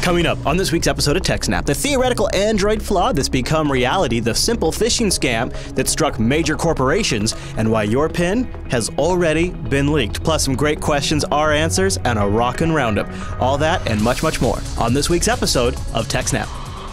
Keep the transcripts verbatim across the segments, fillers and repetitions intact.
Coming up on this week's episode of TechSNAP, the theoretical Android flaw that's become reality, the simple phishing scam that struck major corporations, and why your PIN has already been leaked. Plus some great questions, our answers, and a rockin' roundup. All that and much, much more on this week's episode of TechSNAP.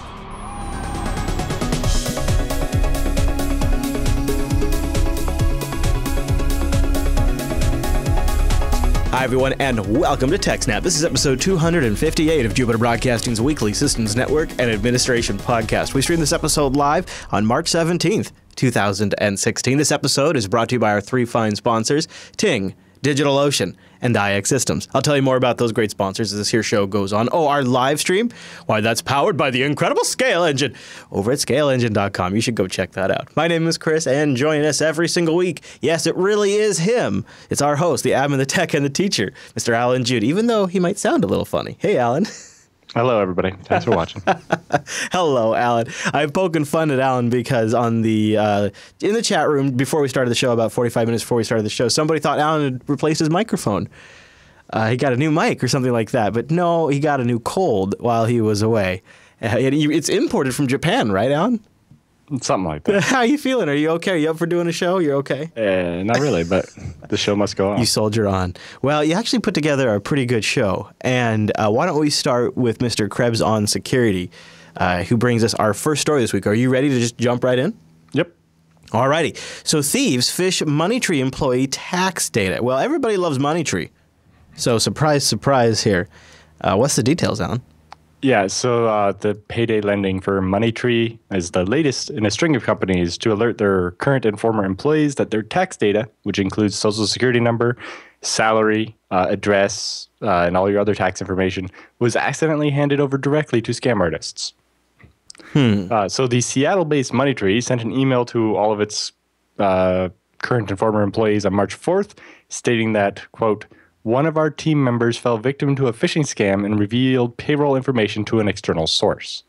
Hi, everyone, and welcome to TechSNAP. This is episode two hundred fifty-eight of Jupiter Broadcasting's weekly Systems Network and Administration podcast. We stream this episode live on March seventeenth, two thousand sixteen. This episode is brought to you by our three fine sponsors, Ting, DigitalOcean, and I X Systems. I'll tell you more about those great sponsors as this here show goes on. Oh, our live stream? Why, that's powered by the incredible Scale Engine over at scale engine dot com. You should go check that out. My name is Chris, and join us every single week. Yes, it really is him. It's our host, the admin, the tech, and the teacher, Mister Alan Jude, even though he might sound a little funny. Hey, Alan. Hello, everybody. Thanks for watching. Hello, Alan. I've poken fun at Alan because on the uh, in the chat room before we started the show, about forty-five minutes before we started the show, somebody thought Alan had replaced his microphone. Uh, he got a new mic or something like that. But no, he got a new cold while he was away. Uh, it, it's imported from Japan, right, Alan? Something like that. How are you feeling? Are you okay? Are you up for doing a show? You're okay? Uh, not really, but the show must go on. You soldier on. Well, you actually put together a pretty good show. And uh, why don't we start with Mister Krebs on security, uh, who brings us our first story this week. Are you ready to just jump right in? Yep. Alrighty. So thieves phish MoneyTree employee tax data. Well, everybody loves MoneyTree. So surprise, surprise here. Uh, what's the details, Alan? Yeah, so uh, the payday lending for MoneyTree is the latest in a string of companies to alert their current and former employees that their tax data, which includes social security number, salary, uh, address, uh, and all your other tax information, was accidentally handed over directly to scam artists. Hmm. Uh, so the Seattle-based MoneyTree sent an email to all of its uh, current and former employees on March fourth, stating that, quote, one of our team members fell victim to a phishing scam and revealed payroll information to an external source.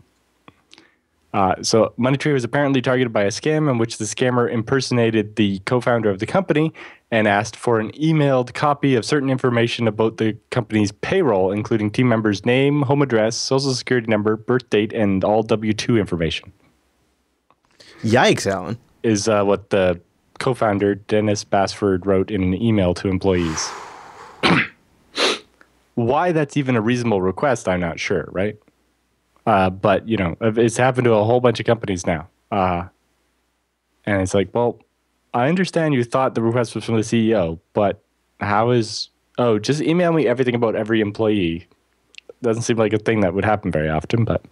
Uh, so MoneyTree was apparently targeted by a scam in which the scammer impersonated the co-founder of the company and asked for an emailed copy of certain information about the company's payroll, including team members' name, home address, social security number, birth date, and all W two information. Yikes, Alan. Is uh, what the co-founder, Dennis Basford, wrote in an email to employees. Why that's even a reasonable request, I'm not sure, right? Uh, but, you know, it's happened to a whole bunch of companies now. Uh, and it's like, well, I understand you thought the request was from the C E O, but how is, oh, just email me everything about every employee. Doesn't seem like a thing that would happen very often, but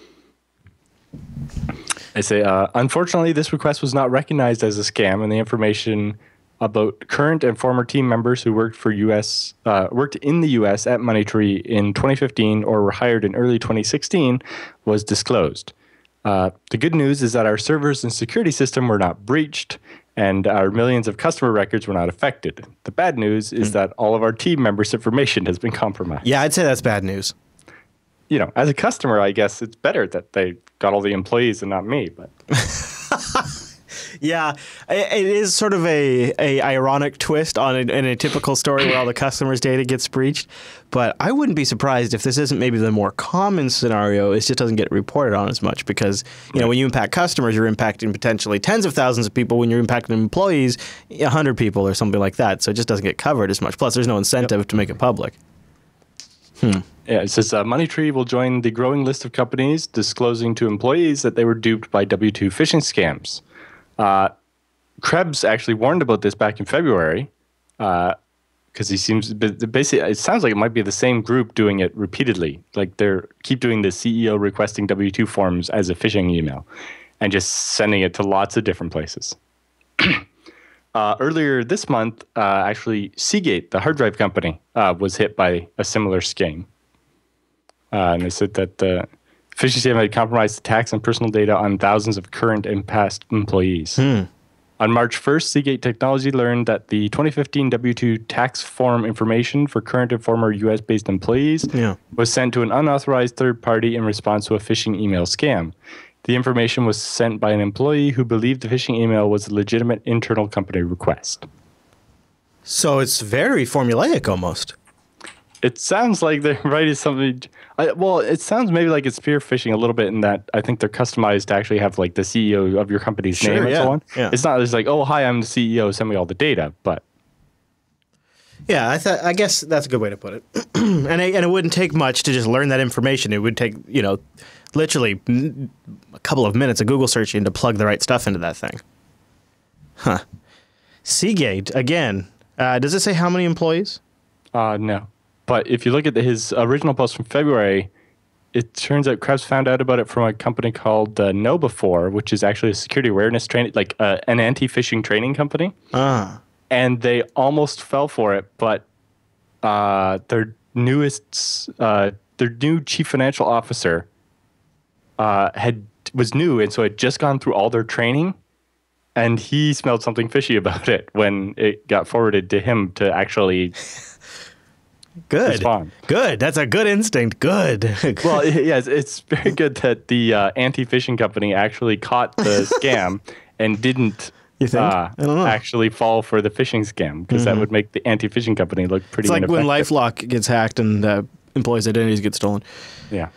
I say, uh, unfortunately, this request was not recognized as a scam, and the information about current and former team members who worked for U S uh, worked in the U S at MoneyTree in twenty fifteen or were hired in early twenty sixteen was disclosed. Uh, the good news is that our servers and security system were not breached, and our millions of customer records were not affected. The bad news is mm. that all of our team members' information has been compromised. Yeah, I'd say that's bad news. You know, as a customer, I guess it's better that they got all the employees and not me, but... Yeah, it is sort of a, a ironic twist on a, in a typical story where all the customers' data gets breached. But I wouldn't be surprised if this isn't maybe the more common scenario. It just doesn't get reported on as much because, you know, when you impact customers, you're impacting potentially tens of thousands of people. When you're impacting employees, a hundred people or something like that. So it just doesn't get covered as much. Plus, there's no incentive yep. to make it public. Hmm. Yeah, it says uh, MoneyTree will join the growing list of companies disclosing to employees that they were duped by W two phishing scams. Uh, Krebs actually warned about this back in February because uh, he seems basically it sounds like it might be the same group doing it repeatedly. Like they're keep doing the C E O requesting W two forms as a phishing email and just sending it to lots of different places. uh, earlier this month, uh, actually, Seagate, the hard drive company, uh, was hit by a similar scam. Uh, and they said that the phishing scam had compromised the tax and personal data on thousands of current and past employees. Hmm. On March first, Seagate Technology learned that the twenty fifteen W two tax form information for current and former U S-based employees yeah. was sent to an unauthorized third party in response to a phishing email scam. The information was sent by an employee who believed the phishing email was a legitimate internal company request. So it's very formulaic almost. It sounds like they're writing something. I, well, it sounds maybe like it's spear phishing a little bit in that I think they're customized to actually have like the C E O of your company's Sure, name and yeah, so on. yeah. It's not just like, oh, hi, I'm the C E O, send me all the data. But Yeah, I th- I guess that's a good way to put it. and it, and it wouldn't take much to just learn that information. It would take, you know, literally n- a couple of minutes of Google searching to plug the right stuff into that thing. Huh. Seagate, again, uh, does it say how many employees? uh, no. But if you look at the, his original post from February, it turns out Krebs found out about it from a company called uh, KnowBe4, which is actually a security awareness training, like uh, an anti-phishing training company. Ah. And they almost fell for it, but uh, their newest, uh, their new chief financial officer uh, had was new, and so had just gone through all their training, and he smelled something fishy about it when it got forwarded to him to actually Good. respond. Good. That's a good instinct. Good. Well, yes, it's very good that the uh, anti-phishing company actually caught the scam and didn't. You think? Uh, I don't know. actually fall for the phishing scam, because Mm-hmm. that would make the anti-phishing company look pretty It's like when ineffective. LifeLock gets hacked and uh, employees' identities get stolen. Yeah.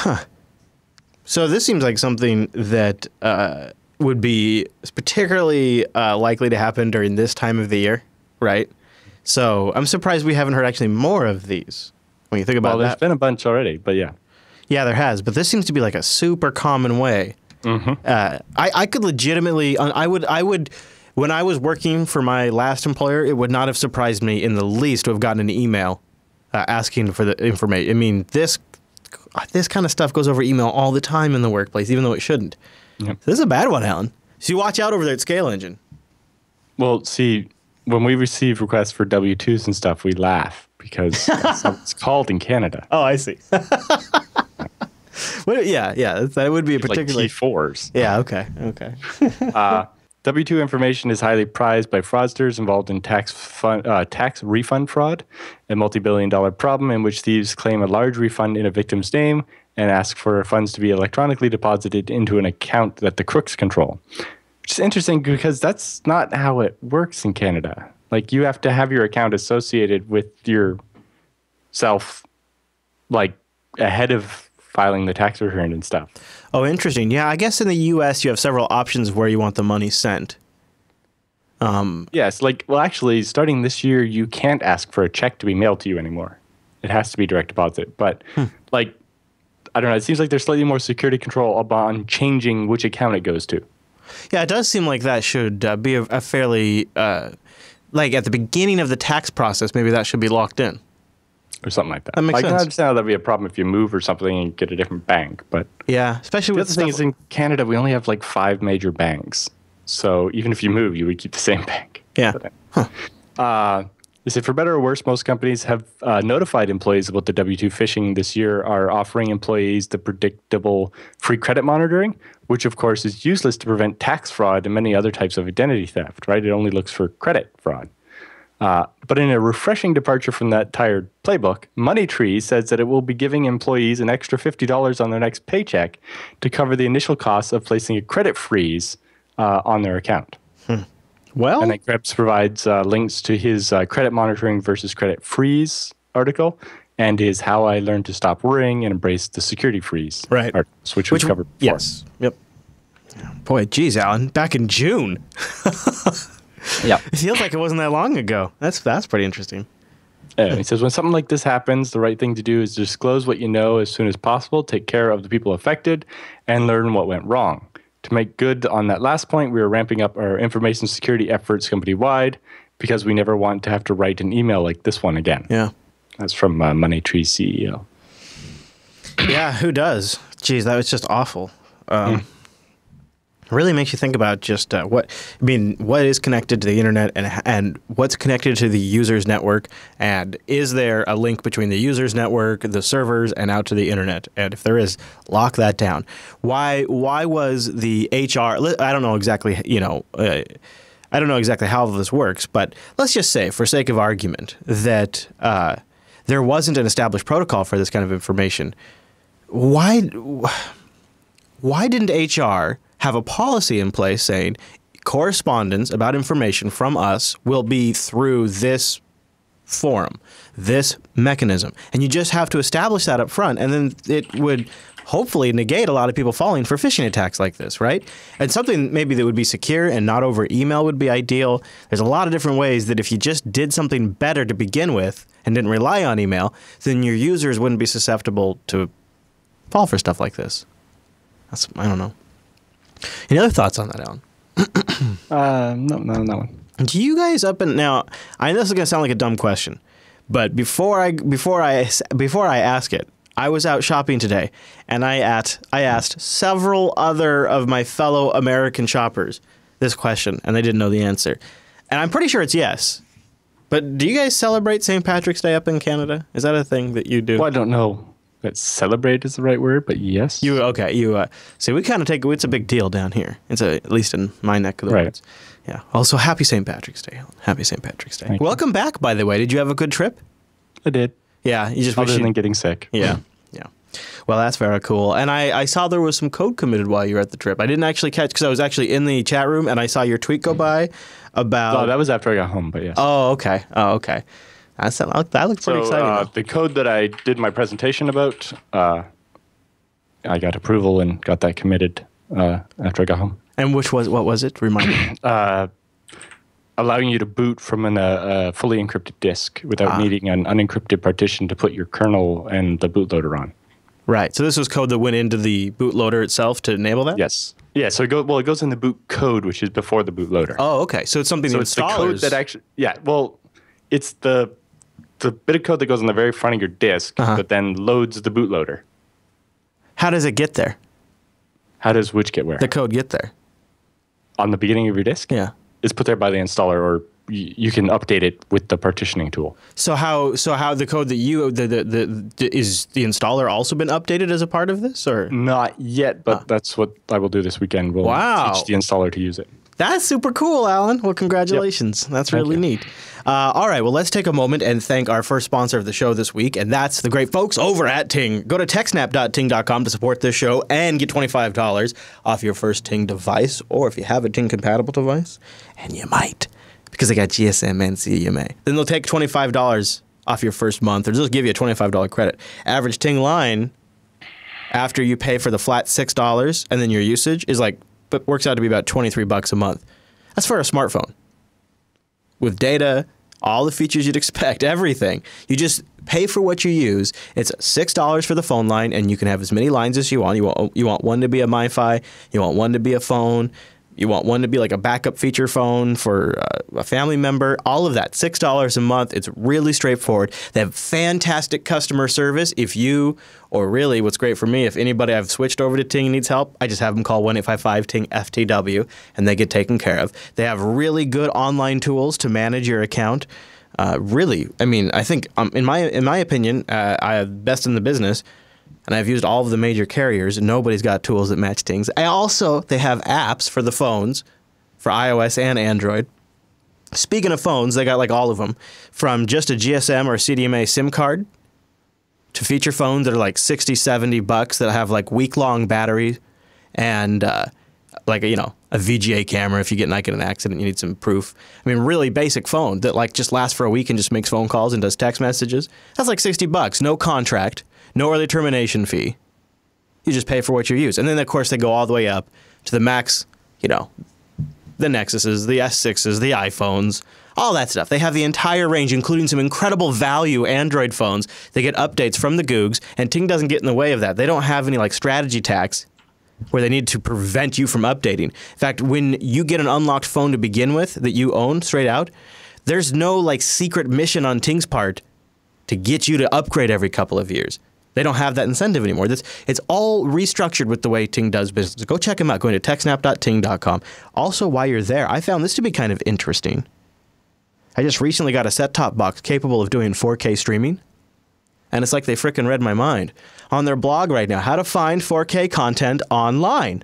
So this seems like something that uh, would be particularly uh, likely to happen during this time of the year, right? So I'm surprised we haven't heard actually more of these when you think about Well, there's that. been a bunch already, but yeah. Yeah, there has, but this seems to be like a super common way. Mm-hmm. Uh, I, I could legitimately, I would, I would, when I was working for my last employer, it would not have surprised me in the least to have gotten an email uh, asking for the information. I mean, this, this kind of stuff goes over email all the time in the workplace, even though it shouldn't. Yep. This is a bad one, Alan. So you watch out over there at Scale Engine. Well, see, when we receive requests for W two's and stuff, we laugh because that's what it's called in Canada. Oh, I see. Well, yeah, yeah, that would be a Like particularly. T fours. Yeah. Okay. Okay. Uh, W two information is highly prized by fraudsters involved in tax fun, uh, tax refund fraud, a multi-billion dollar problem in which thieves claim a large refund in a victim's name and ask for funds to be electronically deposited into an account that the crooks control. Which is interesting because that's not how it works in Canada. Like, you have to have your account associated with your self, like, ahead of filing the tax return and stuff. Oh, interesting. Yeah, I guess in the U S you have several options where you want the money sent. Um, Yes, like, well, actually, starting this year, you can't ask for a check to be mailed to you anymore. It has to be direct deposit. But, like, I don't know, it seems like there's slightly more security control upon changing which account it goes to. yeah, it does seem like that should uh, be a, a fairly, uh, like at the beginning of the tax process, maybe that should be locked in. Or something like that. That makes I can sense. understand how that'd be a problem if you move or something and get a different bank. But Yeah, especially the with other thing stuff- is, in Canada, we only have like five major banks. So even if you move, you would keep the same bank. Yeah. But, uh, they say, for better or worse, most companies have uh, notified employees about the W two phishing this year, are offering employees the predictable free credit monitoring, which of course is useless to prevent tax fraud and many other types of identity theft, right? It only looks for credit fraud. Uh, but in a refreshing departure from that tired playbook, Moneytree says that it will be giving employees an extra fifty dollars on their next paycheck to cover the initial costs of placing a credit freeze uh, on their account. well, And then Krebs provides uh, links to his uh, credit monitoring versus credit freeze article and his How I Learned to Stop Worrying and Embrace the Security Freeze Right. articles, which, we've covered before. yes, yep. Boy, geez, Alan, back in June. Yeah. It feels like it wasn't that long ago. That's that's pretty interesting. Yeah, he says, when something like this happens, the right thing to do is disclose what you know as soon as possible, take care of the people affected, and learn what went wrong. To make good on that last point, we are ramping up our information security efforts company-wide because we never want to have to write an email like this one again. Yeah. That's from uh, Moneytree's C E O. Yeah, who does? Geez, that was just awful. Um, Really makes you think about just uh, what I mean. What is connected to the internet, and and what's connected to the user's network, and is there a link between the user's network, the servers, and out to the internet? And if there is, lock that down. Why why was the H R? I don't know exactly. You know. Uh, I don't know exactly how this works, but let's just say, for sake of argument, that uh, there wasn't an established protocol for this kind of information. Why? Why didn't H R have a policy in place saying correspondence about information from us will be through this forum, this mechanism. And you just have to establish that up front, and then it would hopefully negate a lot of people falling for phishing attacks like this, right? And something maybe that would be secure and not over email would be ideal. There's a lot of different ways that if you just did something better to begin with and didn't rely on email, then your users wouldn't be susceptible to fall for stuff like this. That's, I don't know. Any other thoughts on that, Alan? uh, no, no, no one. Do you guys up and now? I know this is gonna sound like a dumb question, but before I before I before I ask it, I was out shopping today, and I at I asked several other of my fellow American shoppers this question, and they didn't know the answer. And I'm pretty sure it's yes. But do you guys celebrate Saint Patrick's Day up in Canada? Is that a thing that you do? Well, I don't know that celebrate is the right word, but yes. You okay? You uh, see, we kind of take it's a big deal down here. It's a, at least in my neck of the right. woods. Yeah. Also, happy Saint Patrick's Day. Happy Saint Patrick's Day. Thank Welcome you. back, by the way. Did you have a good trip? I did. Yeah. You just Other wish than you... getting sick. Yeah. Yeah. Well, that's very cool. And I, I saw there was some code committed while you were at the trip. I didn't actually catch because I was actually in the chat room and I saw your tweet go by about. Oh, that was after I got home, but yes. Oh, okay. Oh, okay. That's, that looked pretty so, exciting. Uh, the code that I did my presentation about, uh, I got approval and got that committed uh, after I got home. And which was what was it? Remind me. uh, allowing you to boot from an, uh, a fully encrypted disk without ah. needing an unencrypted partition to put your kernel and the bootloader on. Right. So this was code that went into the bootloader itself to enable that? Yes. Yeah. So it go, well, it goes in the boot code, which is before the bootloader. Oh, okay. So it's something so the it's the code that actually. Yeah. Well, it's the the bit of code that goes on the very front of your disk uh-huh. that then loads the bootloader. How does it get there? How does which get where? The code get there. On the beginning of your disk? Yeah. It's put there by the installer, or y- you can update it with the partitioning tool. So how so how the code that you the the, the, the is the installer also been updated as a part of this, or not yet? But huh. that's what I will do this weekend. We'll wow. teach the installer to use it. That's super cool, Alan. Well, congratulations. Yep. That's really neat. Uh, all right, well, let's take a moment and thank our first sponsor of the show this week, and that's the great folks over at Ting. Go to tech snap dot ting dot com to support this show and get twenty-five dollars off your first Ting device, or if you have a Ting-compatible device, and you might, because they got G S M and C M A. Then they'll take twenty-five dollars off your first month, or just give you a twenty-five dollars credit. Average Ting line, after you pay for the flat six dollars and then your usage, is like, but works out to be about twenty-three bucks a month. That's for a smartphone. With data, all the features you'd expect, everything. You just pay for what you use. It's six dollars for the phone line, and you can have as many lines as you want. You want, you want one to be a MiFi. You want one to be a phone. You want one to be like a backup feature phone for uh, a family member. All of that, six dollars a month. It's really straightforward. They have fantastic customer service. If you, or really what's great for me, if anybody I've switched over to Ting needs help, I just have them call one eight five five Ting F T W, and they get taken care of. They have really good online tools to manage your account. Uh, really, I mean, I think um, in my in my opinion, uh, I am best in the business. And I've used all of the major carriers, and nobody's got tools that match Ting's. I also, they have apps for the phones, for iOS and Android. Speaking of phones, they got like all of them, from just a G S M or C D M A SIM card to feature phones that are like sixty, seventy bucks that have like week-long batteries and uh, like, a, you know, a V G A camera if you get like in an accident, you need some proof. I mean, really basic phone that like just lasts for a week and just makes phone calls and does text messages. That's like sixty bucks, no contract. No early termination fee. You just pay for what you use. And then, of course, they go all the way up to the Max, you know, the Nexuses, the S sixes, the iPhones, all that stuff. They have the entire range, including some incredible value Android phones. They get updates from the Googs, and Ting doesn't get in the way of that. They don't have any, like, strategy tax where they need to prevent you from updating. In fact, when you get an unlocked phone to begin with that you own straight out, there's no, like, secret mission on Ting's part to get you to upgrade every couple of years. They don't have that incentive anymore. This, it's all restructured with the way Ting does business. Go check them out. Going to tech snap dot ting dot com. Also, while you're there, I found this to be kind of interesting. I just recently got a set-top box capable of doing four K streaming. And it's like they frickin' read my mind. On their blog right now, how to find four K content online.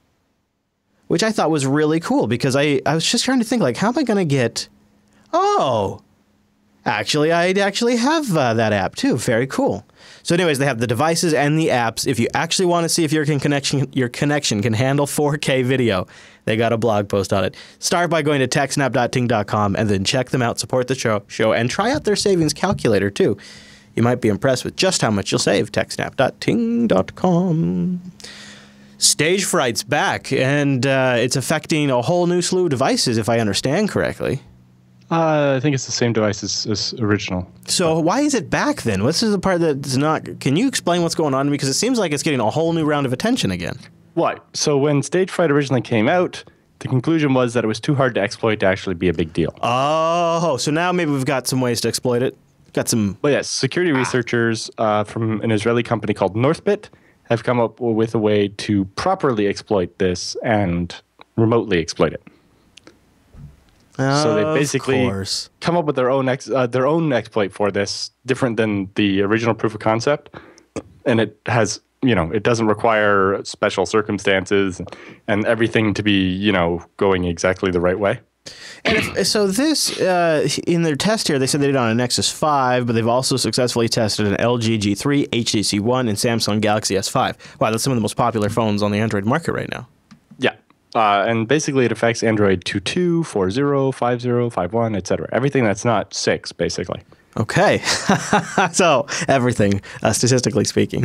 Which I thought was really cool because I, I was just trying to think, like, how am I going to get... Oh... Actually, I actually have uh, that app too. Very cool. So anyways, they have the devices and the apps. If you actually want to see if your can connection your connection can handle four K video, they got a blog post on it. Start by going to tech snap dot ting dot com and then check them out, support the show, show, and try out their savings calculator too. You might be impressed with just how much you'll save. tech snap dot ting dot com. Stage fright's back, and uh, it's affecting a whole new slew of devices, if I understand correctly. Uh, I think it's the same device as, as original. So why is it back then? This is the part that's not... Can you explain what's going on? Because it seems like it's getting a whole new round of attention again. What? So when Stage Fright originally came out, the conclusion was that it was too hard to exploit to actually be a big deal. Oh, so now maybe we've got some ways to exploit it. Got some... Well, yes, security ah. researchers uh, from an Israeli company called Northbit have come up with a way to properly exploit this and remotely exploit it. So they basically course. come up with their own ex, uh, their own exploit for this, different than the original proof of concept, and it has, you know, it doesn't require special circumstances and everything to be, you know, going exactly the right way. And if, so this, uh, in their test here, they said they did it on a Nexus five, but they've also successfully tested an L G G three, H T C One, and Samsung Galaxy S five. Wow, that's some of the most popular phones on the Android market right now. Yeah. Uh, and basically it affects Android two point two, four point zero, five point zero, five point one, et cetera. Everything that's not six, basically. Okay. So everything, uh, statistically speaking.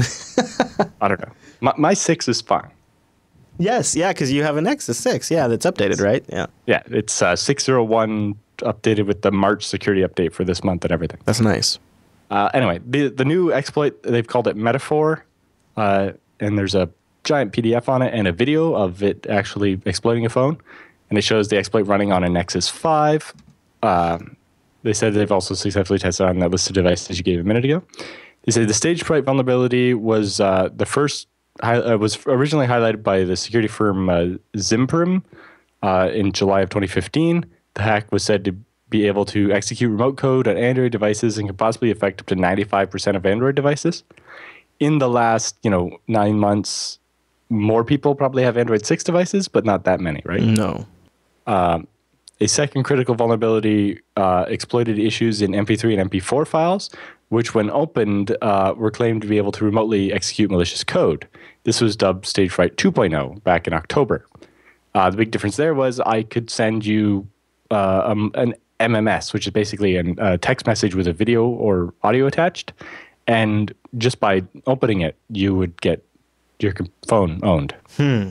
I don't know. My, my six is fine. Yes, yeah, because you have a Nexus six, yeah, that's updated, right? Yeah. Yeah, it's uh, six point oh one updated with the March security update for this month and everything. That's nice. Uh, anyway, the, the new exploit, they've called it Metaphor, uh, and there's a giant P D F on it and a video of it actually exploiting a phone, and it shows the exploit running on a Nexus five. Um, they said they've also successfully tested on that list of devices you gave a minute ago. They said the stage fright vulnerability was uh, the first uh, was originally highlighted by the security firm uh, Zimprim uh, in July of twenty fifteen. The hack was said to be able to execute remote code on Android devices and could possibly affect up to ninety-five percent of Android devices. In the last, you know, nine months, more people probably have Android six devices, but not that many, right? No. Um, a second critical vulnerability uh, exploited issues in M P three and M P four files, which when opened uh, were claimed to be able to remotely execute malicious code. This was dubbed Stage Fright two point oh back in October. Uh, the big difference there was I could send you uh, um, an M M S, which is basically a uh, text message with a video or audio attached, and just by opening it, you would get your phone owned. Hmm.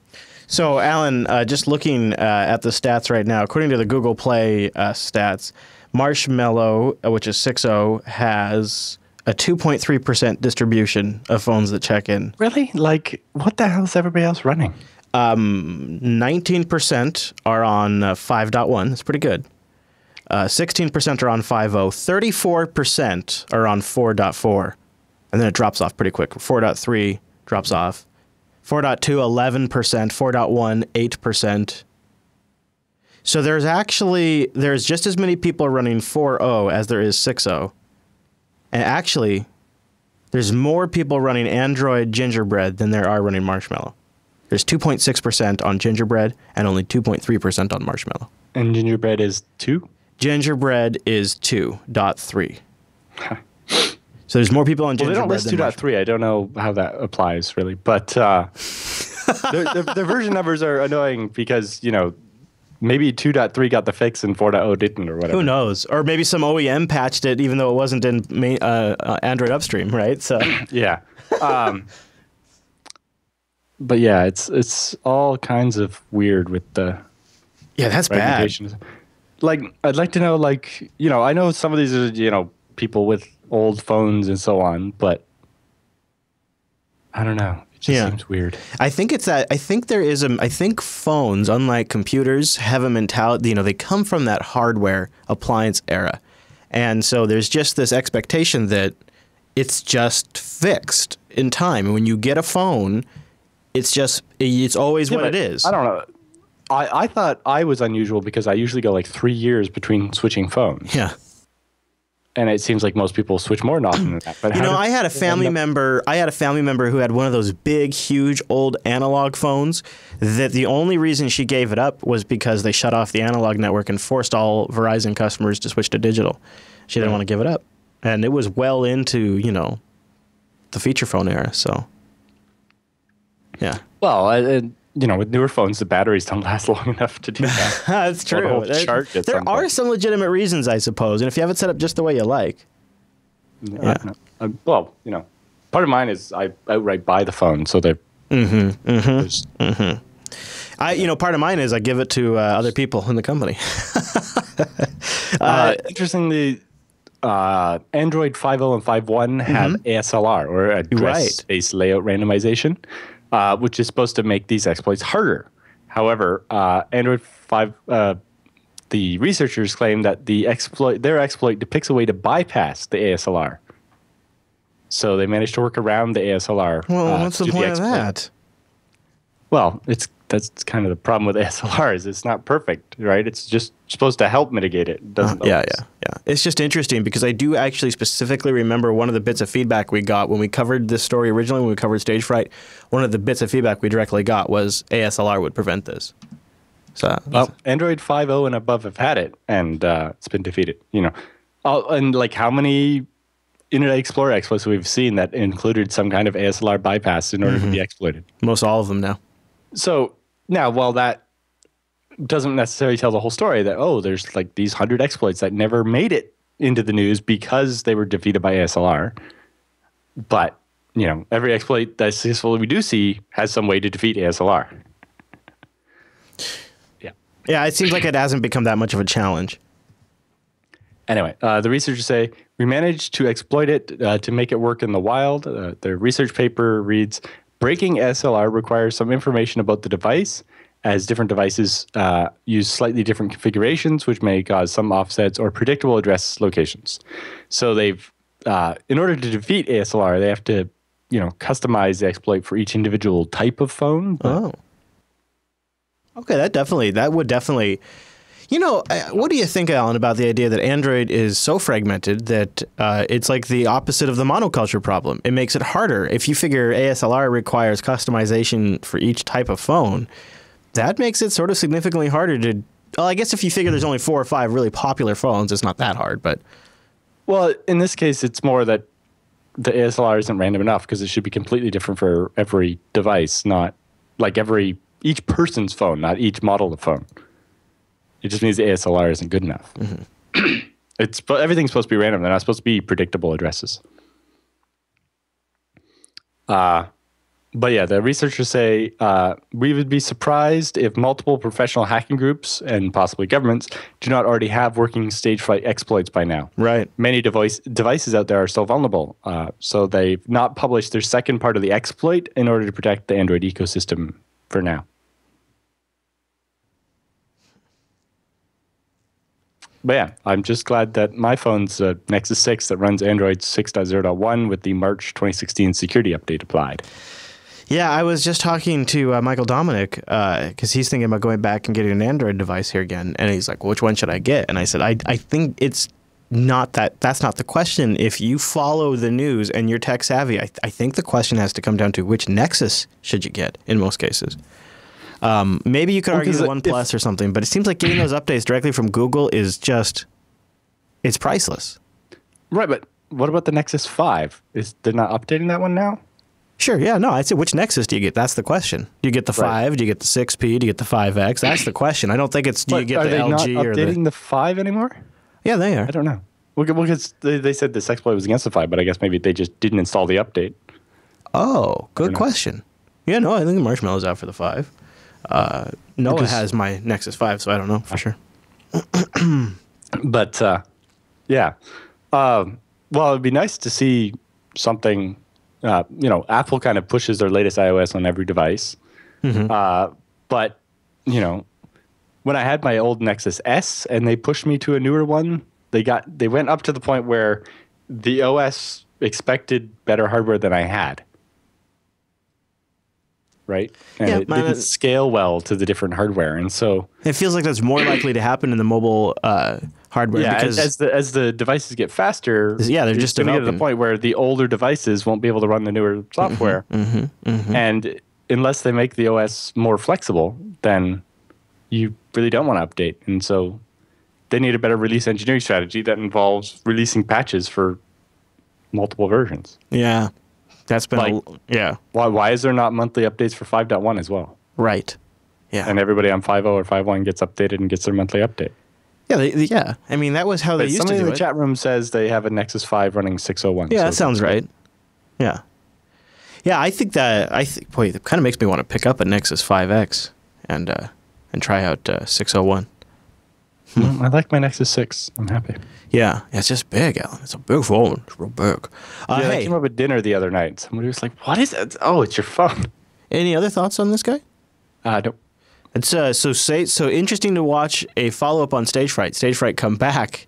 So, Alan, uh, just looking uh, at the stats right now, according to the Google Play uh, stats, Marshmallow, uh, which is six point oh, has a two point three percent distribution of phones that check in. Really? Like, what the hell is everybody else running? Um, nineteen percent are on uh, five point one. That's pretty good. Uh, sixteen percent are on five point oh. thirty-four percent are on four point four. And then it drops off pretty quick. four point three drops off. four point two, eleven percent. four point one, eight percent. So there's actually, there's just as many people running four point oh as there is six point oh. And actually, there's more people running Android Gingerbread than there are running Marshmallow. There's two point six percent on Gingerbread and only two point three percent on Marshmallow. And Gingerbread is two? Gingerbread is two point three. So there's more people on Gingerbread. Well, they don't list two point three. I don't know how that applies, really. But uh, the, the, the version numbers are annoying because, you know, maybe two point three got the fix and four point oh didn't or whatever. Who knows? Or maybe some O E M patched it even though it wasn't in main, uh, uh, Android upstream, right? So yeah. Um, but yeah, it's it's all kinds of weird with the yeah, that's bad. Like, I'd like to know, like, you know, I know some of these are, you know, people with old phones and so on, but I don't know. It just yeah. seems weird. I think it's that, I think there is a, I think phones, unlike computers, have a mentality, you know, they come from that hardware appliance era. And so there's just this expectation that it's just fixed in time. And when you get a phone, it's just, it's always yeah, what it is. I don't know. I, I thought I was unusual because I usually go like three years between switching phones. Yeah. And it seems like most people switch more often than that. But you know, did, I had a family member. I had a family member who had one of those big, huge, old analog phones. That the only reason she gave it up was because they shut off the analog network and forced all Verizon customers to switch to digital. She didn't want to give it up. And it was well into, you know, the feature phone era. So, yeah. Well, I, I, you know, with newer phones, the batteries don't last long enough to do that. That's true. Well, the there chart there some are point. some legitimate reasons, I suppose. And if you have it set up just the way you like. Yeah. Uh, uh, well, you know, part of mine is I outright buy the phone, so they're. Mm-hmm. Mm-hmm. Mm-hmm. I, you know, part of mine is I give it to uh, other people in the company. uh, uh, interestingly, uh, Android five point oh and five point one have mm-hmm. A S L R, or Address Right. Space Layout Randomization, uh, which is supposed to make these exploits harder. However, uh, Android five, uh, the researchers claim that the exploit, their exploit depicts a way to bypass the A S L R. So they managed to work around the A S L R. Well, uh, what's the to point of exploit. that? Well, it's that's kind of the problem with A S L R is it's not perfect, right? It's just supposed to help mitigate it. It doesn't Uh, yeah, always. yeah, yeah. It's just interesting because I do actually specifically remember one of the bits of feedback we got when we covered this story originally, when we covered stage fright. One of the bits of feedback we directly got was A S L R would prevent this. So, Well, Android five point oh and above have had it, and uh, it's been defeated. You know, oh, and like how many Internet Explorer exploits we've seen that included some kind of A S L R bypass in order mm-hmm. to be exploited. most all of them now. So now, while that doesn't necessarily tell the whole story, that oh, there's like these hundred exploits that never made it into the news because they were defeated by A S L R. But you know, every exploit that's successful we do see has some way to defeat A S L R. Yeah. Yeah, it seems like it hasn't become that much of a challenge. Anyway, uh, the researchers say, we managed to exploit it uh, to make it work in the wild. Uh, the research paper reads, breaking A S L R requires some information about the device, as different devices uh, use slightly different configurations, which may cause some offsets or predictable address locations. So they've, uh, in order to defeat A S L R, they have to, you know, customize the exploit for each individual type of phone. Oh. Okay, that definitely, that would definitely... You know, what do you think, Alan, about the idea that Android is so fragmented that uh, it's like the opposite of the monoculture problem? It makes it harder. If you figure A S L R requires customization for each type of phone, that makes it sort of significantly harder to... Well, I guess if you figure there's only four or five really popular phones, it's not that hard, but... Well, in this case, it's more that the A S L R isn't random enough because it should be completely different for every device, not like every each person's phone, not each model of phone. It just means the A S L R isn't good enough. Mm-hmm. It's everything's supposed to be random. They're not supposed to be predictable addresses. Uh, but yeah, the researchers say uh, we would be surprised if multiple professional hacking groups and possibly governments do not already have working stage fright exploits by now. Right. Many device, devices out there are still vulnerable. Uh, so they've not published their second part of the exploit in order to protect the Android ecosystem for now. But yeah, I'm just glad that my phone's uh, Nexus six that runs Android six point oh point one with the March twenty sixteen security update applied. Yeah, I was just talking to uh, Michael Dominic because uh, he's thinking about going back and getting an Android device here again. And he's like, well, which one should I get? And I said, I, I think it's not that. That's not the question. If you follow the news and you're tech savvy, I, th- I think the question has to come down to which Nexus should you get in most cases. Um, maybe you could well, argue the if, OnePlus or something, but it seems like getting those updates directly from Google is just, it's priceless. Right, but what about the Nexus five? Is they're not updating that one now? Sure, yeah, no, I said which Nexus do you get? That's the question. Do you get the five? Right. Do you get the six P? Do you get the five X? That's the question. I don't think it's do but you get the L G or the... Are they not updating the... the five anymore? Yeah, they are. I don't know. Well, because they, they said this exploit was against the five, but I guess maybe they just didn't install the update. Oh, good question. Yeah, no, I think the Marshmallow's out for the five. Uh, Noah because, has my Nexus five, so I don't know for sure. But, uh, yeah. Um, well, it'd be nice to see something, uh, you know, Apple kind of pushes their latest iOS on every device. Mm-hmm. Uh, but, you know, when I had my old Nexus S and they pushed me to a newer one, they got they went up to the point where the O S expected better hardware than I had. Right? And yeah, it didn't scale well to the different hardware. And so it feels like that's more likely to happen in the mobile uh, hardware. Yeah, because as the as the devices get faster, yeah, they're just going to get to developing. the point where the older devices won't be able to run the newer software. Mm-hmm, mm-hmm, mm-hmm. And unless they make the O S more flexible, then you really don't want to update. And so they need a better release engineering strategy that involves releasing patches for multiple versions. Yeah. That's been, Like, a, yeah. Why why is there not monthly updates for five point one as well? Right. Yeah. And everybody on five point oh or five point one gets updated and gets their monthly update. Yeah, they, yeah. I mean, that was how they But used to somebody do in the it. chat room says they have a Nexus five running six oh one. Yeah, so that sounds right. Yeah. Yeah, I think that, I think, boy, it kind of makes me want to pick up a Nexus five X and uh, and try out uh, six oh one. Mm, I like my Nexus six. I'm happy. Yeah, it's just big, Alan. It's a big phone. It's real big. Uh, yeah, I hey, came up with dinner the other night. Somebody was like, "What is it?" Oh, it's your phone. any other thoughts on this guy? Uh, nope. It's uh, so say, so interesting to watch a follow up on Stage Fright. Stage Fright come back,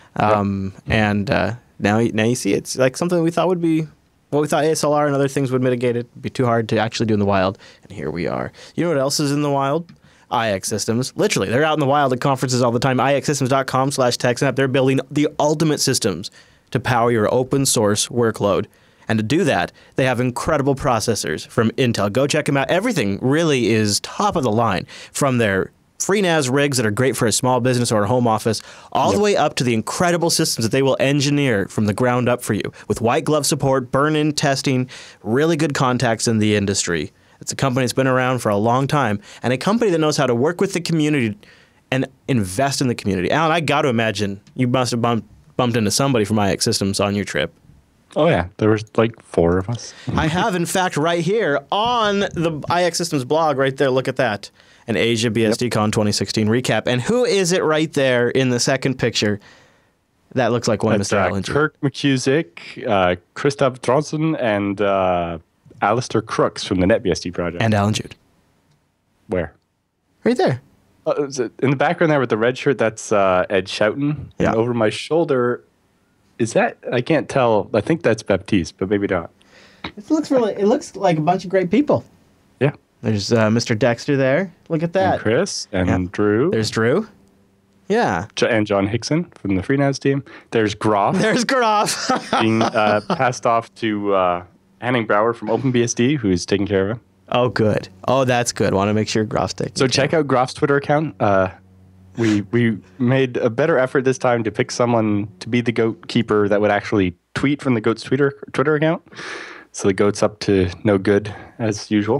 um, yep. and uh, now now you see it's like something we thought would be. Well, we thought A S L R and other things would mitigate it. It'd be too hard to actually do in the wild, and here we are. You know what else is in the wild? I X Systems. Literally, they're out in the wild at conferences all the time. I X systems dot com slash TechSNAP. They're building the ultimate systems to power your open source workload. And to do that, they have incredible processors from Intel. Go check them out. Everything really is top of the line, from their FreeNAS rigs that are great for a small business or a home office, all yep. the way up to the incredible systems that they will engineer from the ground up for you with white glove support, burn-in testing, really good contacts in the industry. It's a company that's been around for a long time, and a company that knows how to work with the community and invest in the community. Alan, I got to imagine you must have bumped, bumped into somebody from I X Systems on your trip. Oh, yeah. There was like four of us. I have, in fact, right here on the I X Systems blog right there. Look at that. An Asia BSDCon yep. twenty sixteen recap. And who is it right there in the second picture? That looks like one That's, Mister Uh, Ellinger. Kirk McCusick, uh, Christoph Tronson, and uh, Alistair Crooks from the NetBSD project. And Alan Jude. Where? Right there. Uh, is it in the background there with the red shirt, that's uh, Ed Schouten. Yeah. And over my shoulder, is that, I can't tell, I think that's Baptiste, but maybe not. It looks really, it looks like a bunch of great people. Yeah. There's uh, Mister Dexter there. Look at that. And Chris and yep. Drew. There's Drew. Yeah. And John Hickson from the FreeNAS team. There's Groff. There's Groff. being uh, passed off to uh, Henning Brouwer from OpenBSD, who's taking care of him. Oh, good. Oh, that's good. Want to make sure Groff's taking So check out Groff's Twitter account. Uh, we we made a better effort this time to pick someone to be the goat keeper that would actually tweet from the goat's Twitter Twitter account. So the goat's up to no good as usual.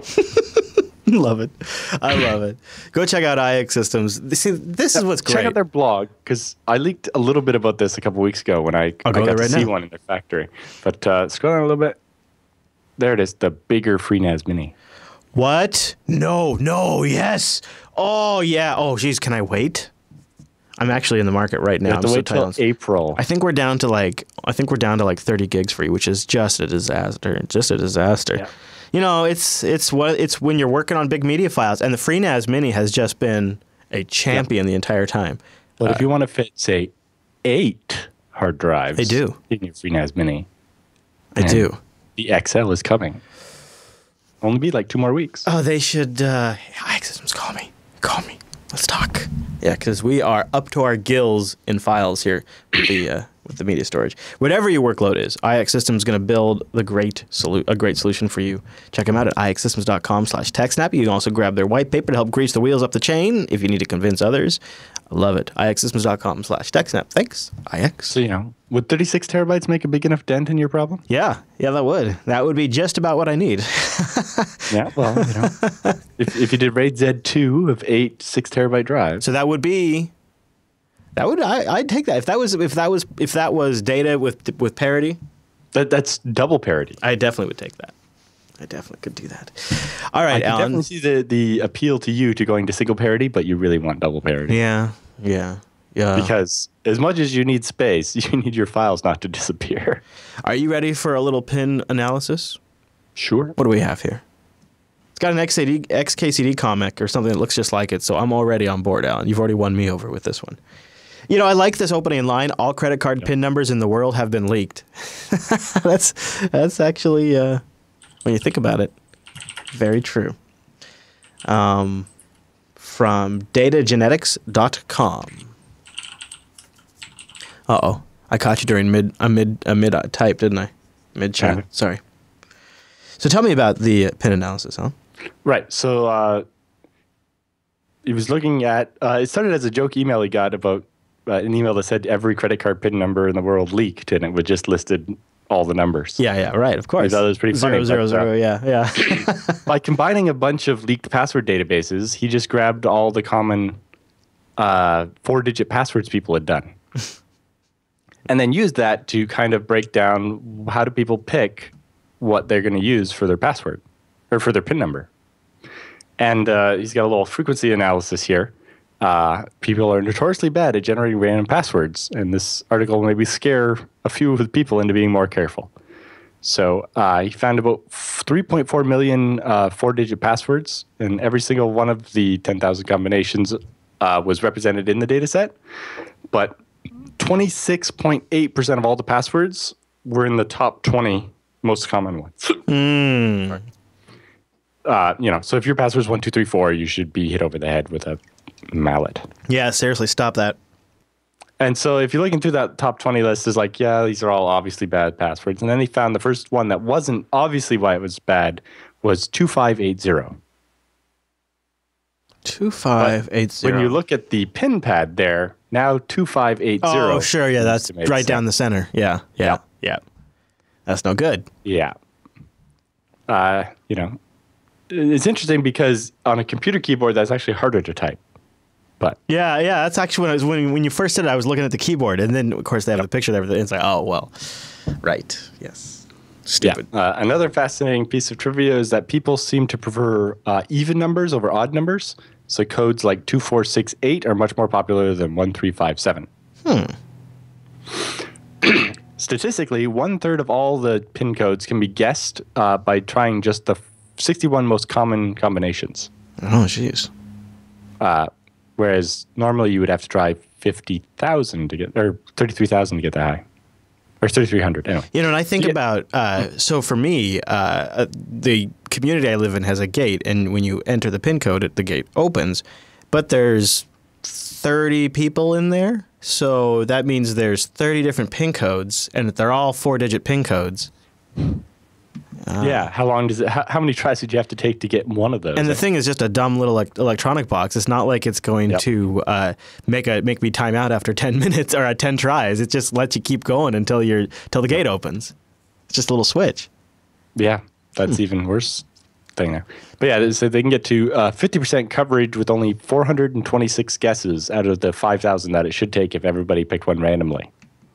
Love it. I love it. Go check out I X Systems. See, this is what's great. Check out their blog, because I leaked a little bit about this a couple weeks ago when I, I got to right see now. one in their factory. But uh, scroll down a little bit. There it is, the bigger FreeNAS Mini. What? No, no, yes. Oh, yeah. Oh, geez, can I wait? I'm actually in the market right now. You have to I'm wait so till April. I think we're down to like I think we're down to like thirty gigs for you, which is just a disaster. Just a disaster. Yeah. You know, it's it's what it's when you're working on big media files, and the FreeNAS Mini has just been a champion yeah. the entire time. But uh, if you want to fit, say, eight hard drives, they do in your FreeNAS Mini. They do. The X L is coming. Only be like two more weeks. Oh, they should. Uh, I X Systems, call me. Call me. Let's talk. Yeah, because we are up to our gills in files here with the uh, with the media storage. Whatever your workload is, I X Systems is going to build the great solu- a great solution for you. Check them out at I X systems dot com slash TechSNAP. You can also grab their white paper to help grease the wheels up the chain if you need to convince others. I love it. I X systems dot com slash TechSNAP. Thanks, I X. So, you know, would thirty-six terabytes make a big enough dent in your problem? Yeah. Yeah, that would. That would be just about what I need. Yeah, well, you know, if, if you did RAID Z two of eight six terabyte drives. So that would be, that would, I, I'd take that. If that was, if that was, if that was data with, with parity. That, that's double parity. I definitely would take that. I definitely could do that. All right, I Alan. definitely see the, the appeal to you to going to single parity, but you really want double parity. Yeah, yeah, yeah. Because as much as you need space, you need your files not to disappear. Are you ready for a little pin analysis? Sure. What do we have here? It's got an X K C D comic or something that looks just like it, so I'm already on board, Alan. You've already won me over with this one. You know, I like this opening line. All credit card yep. PIN numbers in the world have been leaked. that's that's actually... Uh, when you think about it, very true. Um, from data genetics dot com. Uh-oh. I caught you during mid a mid a mid type, didn't I? Mid chat. Okay. Sorry. So tell me about the pin analysis, huh? Right. So uh, he was looking at. Uh, it started as a joke email he got about uh, an email that said every credit card PIN number in the world leaked, and it would just listed all the numbers. Yeah, yeah, right. Of course. I thought that was pretty funny. Zero, zero, but, uh, zero. Yeah, yeah. by combining a bunch of leaked password databases, he just grabbed all the common uh, four-digit passwords people had done, and then used that to kind of break down how do people pick what they're going to use for their password or for their PIN number. And uh, he's got a little frequency analysis here. Uh, people are notoriously bad at generating random passwords, and this article will maybe scare a few of the people into being more careful. So uh, he found about three point four million uh, four-digit passwords, and every single one of the ten thousand combinations uh, was represented in the data set. But twenty-six point eight percent of all the passwords were in the top twenty most common ones. Mm. Uh, you know, so if your password's one two three four, you should be hit over the head with a mallet. Yeah, seriously, stop that. And so if you're looking through that top twenty list, is like, yeah, these are all obviously bad passwords. And then he found the first one that wasn't obviously why it was bad was two five eight zero. two five eight zero. When you look at the pin pad there, now two five eight zero. Oh, sure, yeah, that's right sense. down the center. Yeah, yeah, Yeah. yeah. That's no good. Yeah. Uh, you know, it's interesting because on a computer keyboard, that's actually harder to type. But Yeah, yeah, that's actually when I was when when you first said it, I was looking at the keyboard, and then of course they have the picture there. And it's like, oh well, right, yes, stupid. Yeah. Uh, another fascinating piece of trivia is that people seem to prefer uh, even numbers over odd numbers. So codes like two four six eight are much more popular than one three five seven. Hmm. Statistically, one third of all the PIN codes can be guessed uh, by trying just the sixty-one most common combinations. Oh, jeez. Uh, whereas normally you would have to try fifty thousand to get, or thirty-three thousand to get that high. Or thirty-three hundred, anyway. You know, and I think Yeah. about, uh, so for me, uh, the community I live in has a gate, and when you enter the PIN code, it, the gate opens, but there's thirty people in there, so that means there's thirty different PIN codes, and they're all four-digit PIN codes. yeah, how long does it, how, how many tries did you have to take to get one of those? And the thing is just a dumb little like, electronic box. It's not like it's going Yep. to uh, make a make me time out after ten minutes or uh, ten tries. It just lets you keep going until you're until the gate opens. It's just a little switch. Yeah, that's even worse thing there. But yeah, so they can get to uh, fifty percent coverage with only four hundred twenty-six guesses out of the five thousand that it should take if everybody picked one randomly.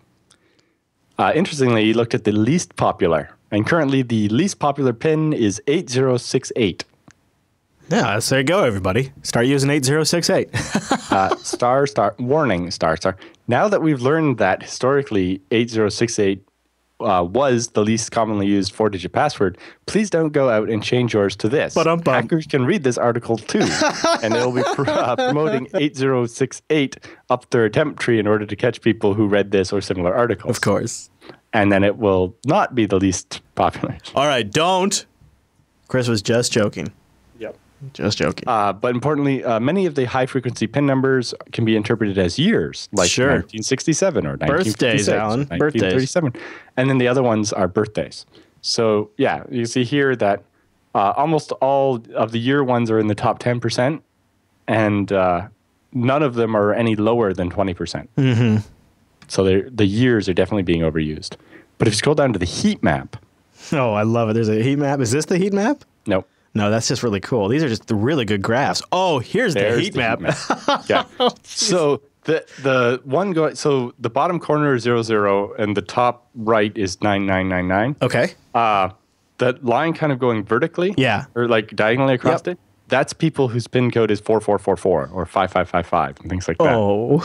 Uh, interestingly, he looked at the least popular, and currently the least popular PIN is eight zero six eight. Yeah, so there you go, everybody. Start using eight zero six eight. uh, star, star, warning, star, star. Now that we've learned that historically eight zero six eight uh, was the least commonly used four-digit password, please don't go out and change yours to this. Ba-dum-bum. Hackers can read this article too, and they'll be pr- uh, promoting eight zero six eight up their attempt tree in order to catch people who read this or similar articles. Of course. And then it will not be the least popular. All right, don't. Chris was just joking. Yep. Just joking. Uh, but importantly, uh, many of the high-frequency PIN numbers can be interpreted as years, like Sure. nineteen sixty-seven or nineteen fifty-six, Birthdays, Alan. nineteen thirty-seven. And then the other ones are birthdays. So, yeah, you see here that uh, almost all of the year ones are in the top ten percent, and uh, none of them are any lower than twenty percent. Mm-hmm. So the years are definitely being overused. But if you scroll down to the heat map. Oh, I love it. There's a heat map. Is this the heat map? Nope. No, that's just really cool. These are just the really good graphs. Oh, here's There's the heat the map. heat map. Yeah. So the the one going so the bottom corner is zero zero and the top right is nine nine nine nine. Okay. Uh that line kind of going vertically. Yeah. Or like diagonally across Yep. it. That's people whose PIN code is four four four four or five five five five and things like that. Oh.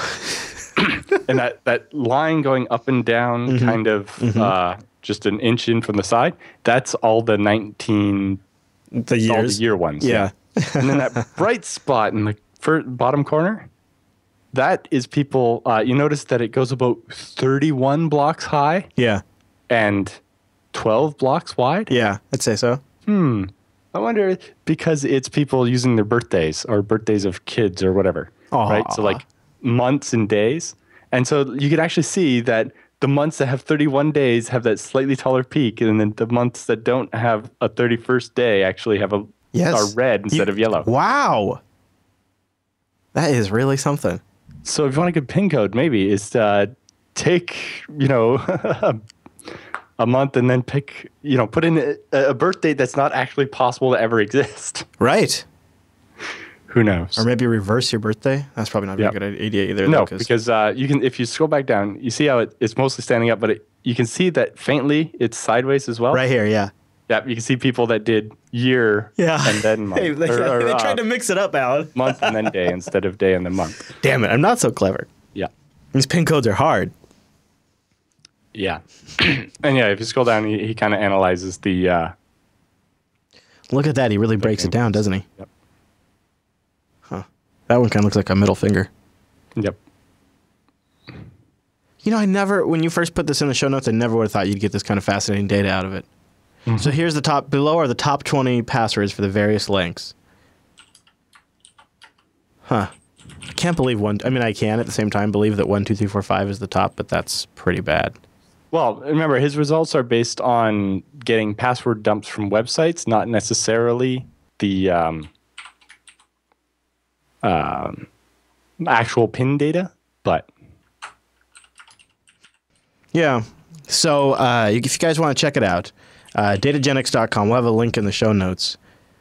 And that, that line going up and down Mm-hmm. kind of Mm-hmm. uh, just an inch in from the side, that's all the nineteen The all the years. year ones. Yeah. And then that bright spot in the fir- bottom corner, that is people, uh, you notice that it goes about thirty-one blocks high Yeah. and twelve blocks wide. Yeah. I'd say so. I wonder, because it's people using their birthdays or birthdays of kids or whatever, Aw. right? So like months and days. And so you can actually see that the months that have thirty-one days have that slightly taller peak, and then the months that don't have a thirty-first day actually have a Yes. are red instead You- of yellow. Wow. That is really something. So if you want a good pin code, maybe is uh, take, you know, a month and then pick, you know, put in a, a birth date that's not actually possible to ever exist. Right. Who knows? Or maybe reverse your birthday. That's probably not a Yep. very good idea either. No, though, because uh, you can, if you scroll back down, you see how it, it's mostly standing up, but it, you can see that faintly it's sideways as well. Right here, yeah. Yeah, you can see people that did year Yeah. and then month. Hey, they or, or, they uh, tried to mix it up, Alan. month and then day instead of day and then month. Damn it, I'm not so clever. Yeah. These pin codes are hard. Yeah. And yeah, if you scroll down, he, he kind of analyzes the... Uh, Look at that, he really breaks it down, doesn't he? Yep. Huh. That one kind of looks like a middle finger. Yep. You know, I never, when you first put this in the show notes, I never would have thought you'd get this kind of fascinating data out of it. Mm-hmm. So here's the top, below are the top twenty passwords for the various links. Huh. I can't believe one, I mean, I can at the same time believe that one, two, three, four, five is the top, but that's pretty bad. Well, remember, his results are based on getting password dumps from websites, not necessarily the um, um, actual PIN data, but... Yeah. So uh, if you guys want to check it out, uh, datagenics dot com. We'll have a link in the show notes.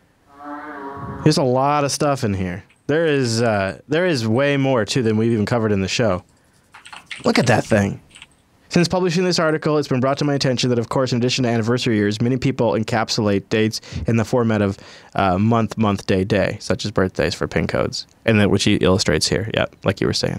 There's a lot of stuff in here. There is uh, there is way more, too, than we've even covered in the show. Look at that thing. Since publishing this article, it's been brought to my attention that, of course, in addition to anniversary years, many people encapsulate dates in the format of uh, month, month, day, day, such as birthdays for PIN codes, and that which he illustrates here. Yeah, like you were saying.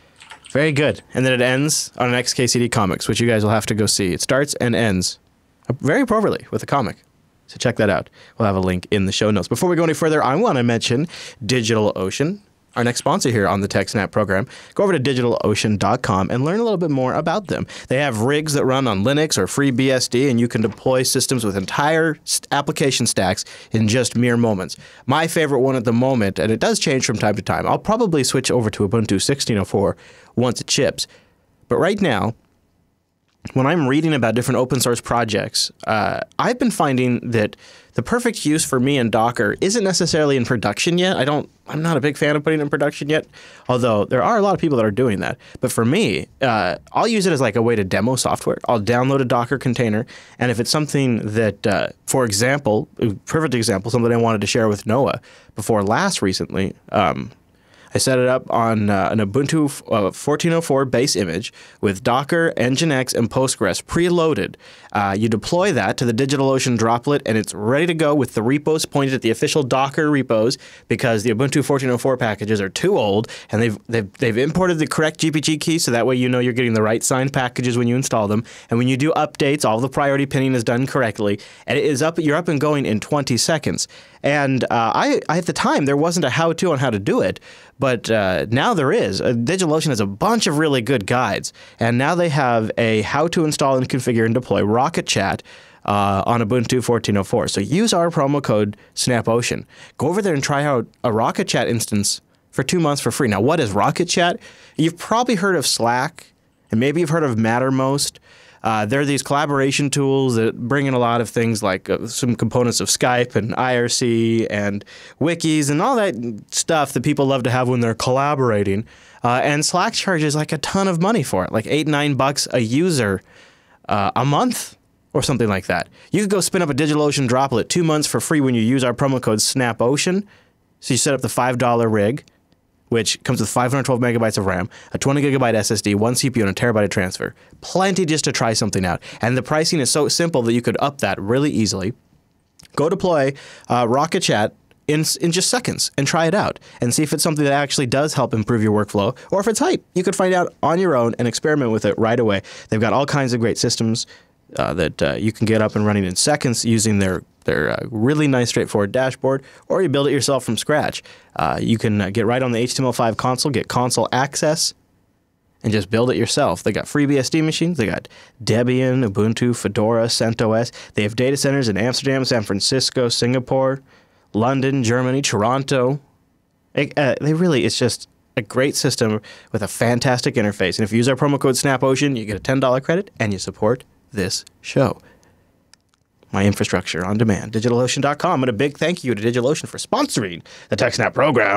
Very good. And then it ends on an X K C D Comics, which you guys will have to go see. It starts and ends very appropriately with a comic. So check that out. We'll have a link in the show notes. Before we go any further, I want to mention DigitalOcean, our next sponsor here on the TechSNAP program. Go over to digital ocean dot com and learn a little bit more about them. They have rigs that run on Linux or FreeBSD, and you can deploy systems with entire application stacks in just mere moments. My favorite one at the moment, and it does change from time to time, I'll probably switch over to Ubuntu sixteen oh four once it ships. But right now, when I'm reading about different open source projects, uh, I've been finding that the perfect use for me in Docker isn't necessarily in production yet. I don't, I'm not a big fan of putting it in production yet, although there are a lot of people that are doing that. But for me, uh, I'll use it as like a way to demo software. I'll download a Docker container, and if it's something that, uh, for example, a perfect example, something I wanted to share with Noah before last recently, um, I set it up on uh, an Ubuntu uh, fourteen oh four base image with Docker, Nginx, and Postgres preloaded. Uh, you deploy that to the DigitalOcean droplet, and it's ready to go with the repos pointed at the official Docker repos because the Ubuntu fourteen oh four packages are too old, and they've, they've, they've imported the correct G P G key, so that way you know you're getting the right signed packages when you install them. And when you do updates, all the priority pinning is done correctly, and it is up, you're up and going in twenty seconds. And uh, I, I, at the time, there wasn't a how-to on how to do it, but uh, now there is. Uh, DigitalOcean has a bunch of really good guides, and now they have a how to install and configure and deploy Rocket Chat uh, on Ubuntu fourteen oh four. So use our promo code SNAPOcean. Go over there and try out a Rocket Chat instance for two months for free. Now, what is Rocket Chat? You've probably heard of Slack, and maybe you've heard of Mattermost. Uh, there are these collaboration tools that bring in a lot of things like uh, some components of Skype and I R C and wikis and all that stuff that people love to have when they're collaborating. Uh, and Slack charges like a ton of money for it, like eight, nine bucks a user uh, a month or something like that. You could go spin up a DigitalOcean droplet two months for free when you use our promo code SNAPOcean. So you set up the five dollar rig, which comes with five hundred twelve megabytes of RAM, a twenty gigabyte S S D, one C P U, and a terabyte of transfer. Plenty just to try something out. And the pricing is so simple that you could up that really easily. Go deploy uh, Rocket Chat in, in just seconds and try it out and see if it's something that actually does help improve your workflow, or if it's hype. You could find out on your own and experiment with it right away. They've got all kinds of great systems uh, that uh, you can get up and running in seconds using their They're uh, really nice, straightforward dashboard, or you build it yourself from scratch. Uh, you can uh, get right on the H T M L five console, get console access, and just build it yourself. They got FreeBSD machines. They got Debian, Ubuntu, Fedora, CentOS. They have data centers in Amsterdam, San Francisco, Singapore, London, Germany, Toronto. It, uh, they really, it's just a great system with a fantastic interface. And if you use our promo code SNAPOcean, you get a ten dollar credit, and you support this show. my infrastructure on demand, DigitalOcean dot com. And a big thank you to DigitalOcean for sponsoring the TechSNAP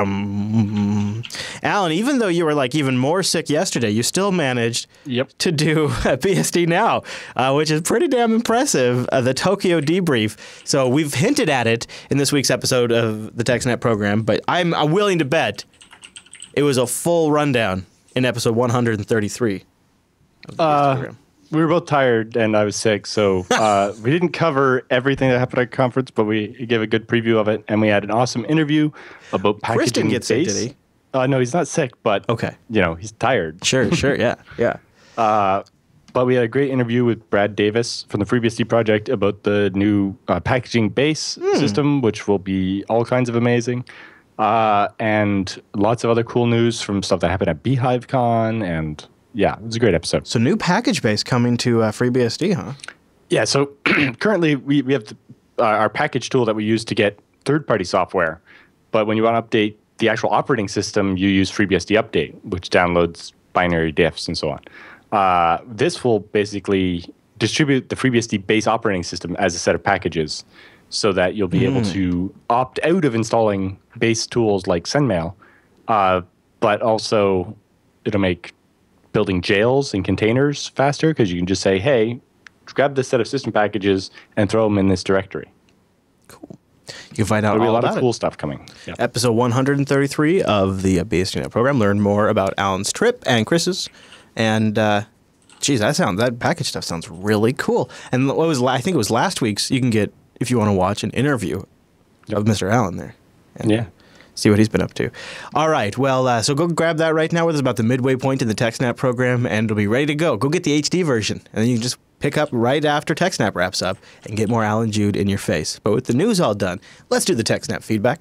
program. Alan, even though you were like even more sick yesterday, you still managed yep. to do a B S D Now, uh, which is pretty damn impressive, uh, the Tokyo debrief. So we've hinted at it in this week's episode of the TechSNAP program, but I'm, I'm willing to bet it was a full rundown in episode one hundred thirty-three of the uh, program. We were both tired, and I was sick, so uh, we didn't cover everything that happened at the conference, but we gave a good preview of it, and we had an awesome interview about packaging. Chris didn't get sick, base. did he? Uh, no, he's not sick, but okay, you know, he's tired. Sure, sure, yeah, yeah. Uh, but we had a great interview with Brad Davis from the FreeBSD project about the new uh, packaging base mm. system, which will be all kinds of amazing, uh, and lots of other cool news from stuff that happened at BeehiveCon, and yeah, it was a great episode. So new package base coming to uh, FreeBSD, huh? Yeah, so currently we, we have the, uh, our package tool that we use to get third-party software, but when you want to update the actual operating system, you use FreeBSD Update, which downloads binary diffs and so on. Uh, this will basically distribute the FreeBSD base operating system as a set of packages so that you'll be mm. able to opt out of installing base tools like SendMail, uh, but also it'll make building jails and containers faster because you can just say, hey, grab this set of system packages and throw them in this directory. Cool. You can find out There'll be all a lot about of cool it. stuff coming. Yeah. Episode one hundred thirty-three of the B S D Now program. Learn more about Alan's trip and Chris's. And, uh, geez, that sounds, that package stuff sounds really cool. And what was, I think it was last week's, you can get, if you want to watch an interview yep. of Mister Allen there. And yeah. see what he's been up to. All right. Well, uh, so go grab that right now. It's about the midway point in the TechSNAP program, and it'll be ready to go. Go get the H D version, and then you can just pick up right after TechSNAP wraps up and get more Alan Jude in your face. But with the news all done, let's do the TechSNAP feedback.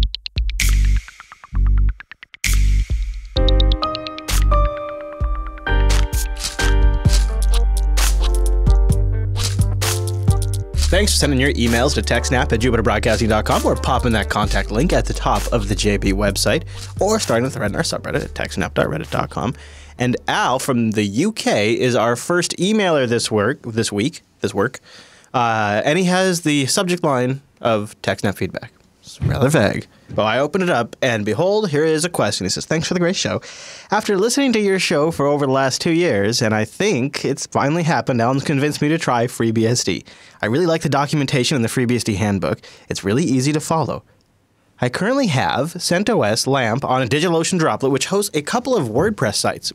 Thanks for sending your emails to TechSNAP at Jupiter Broadcasting dot com or popping that contact link at the top of the J B website or starting a thread in our subreddit at tech snap dot reddit dot com. And Al from the U K is our first emailer this work this week, this work. Uh, and he has the subject line of TechSNAP feedback. It's rather vague. But I open it up, and behold, here is a question. He says, thanks for the great show. After listening to your show for over the last two years, and I think it's finally happened, Alan's convinced me to try FreeBSD. I really like the documentation in the FreeBSD handbook. It's really easy to follow. I currently have CentOS LAMP on a DigitalOcean droplet, which hosts a couple of WordPress sites.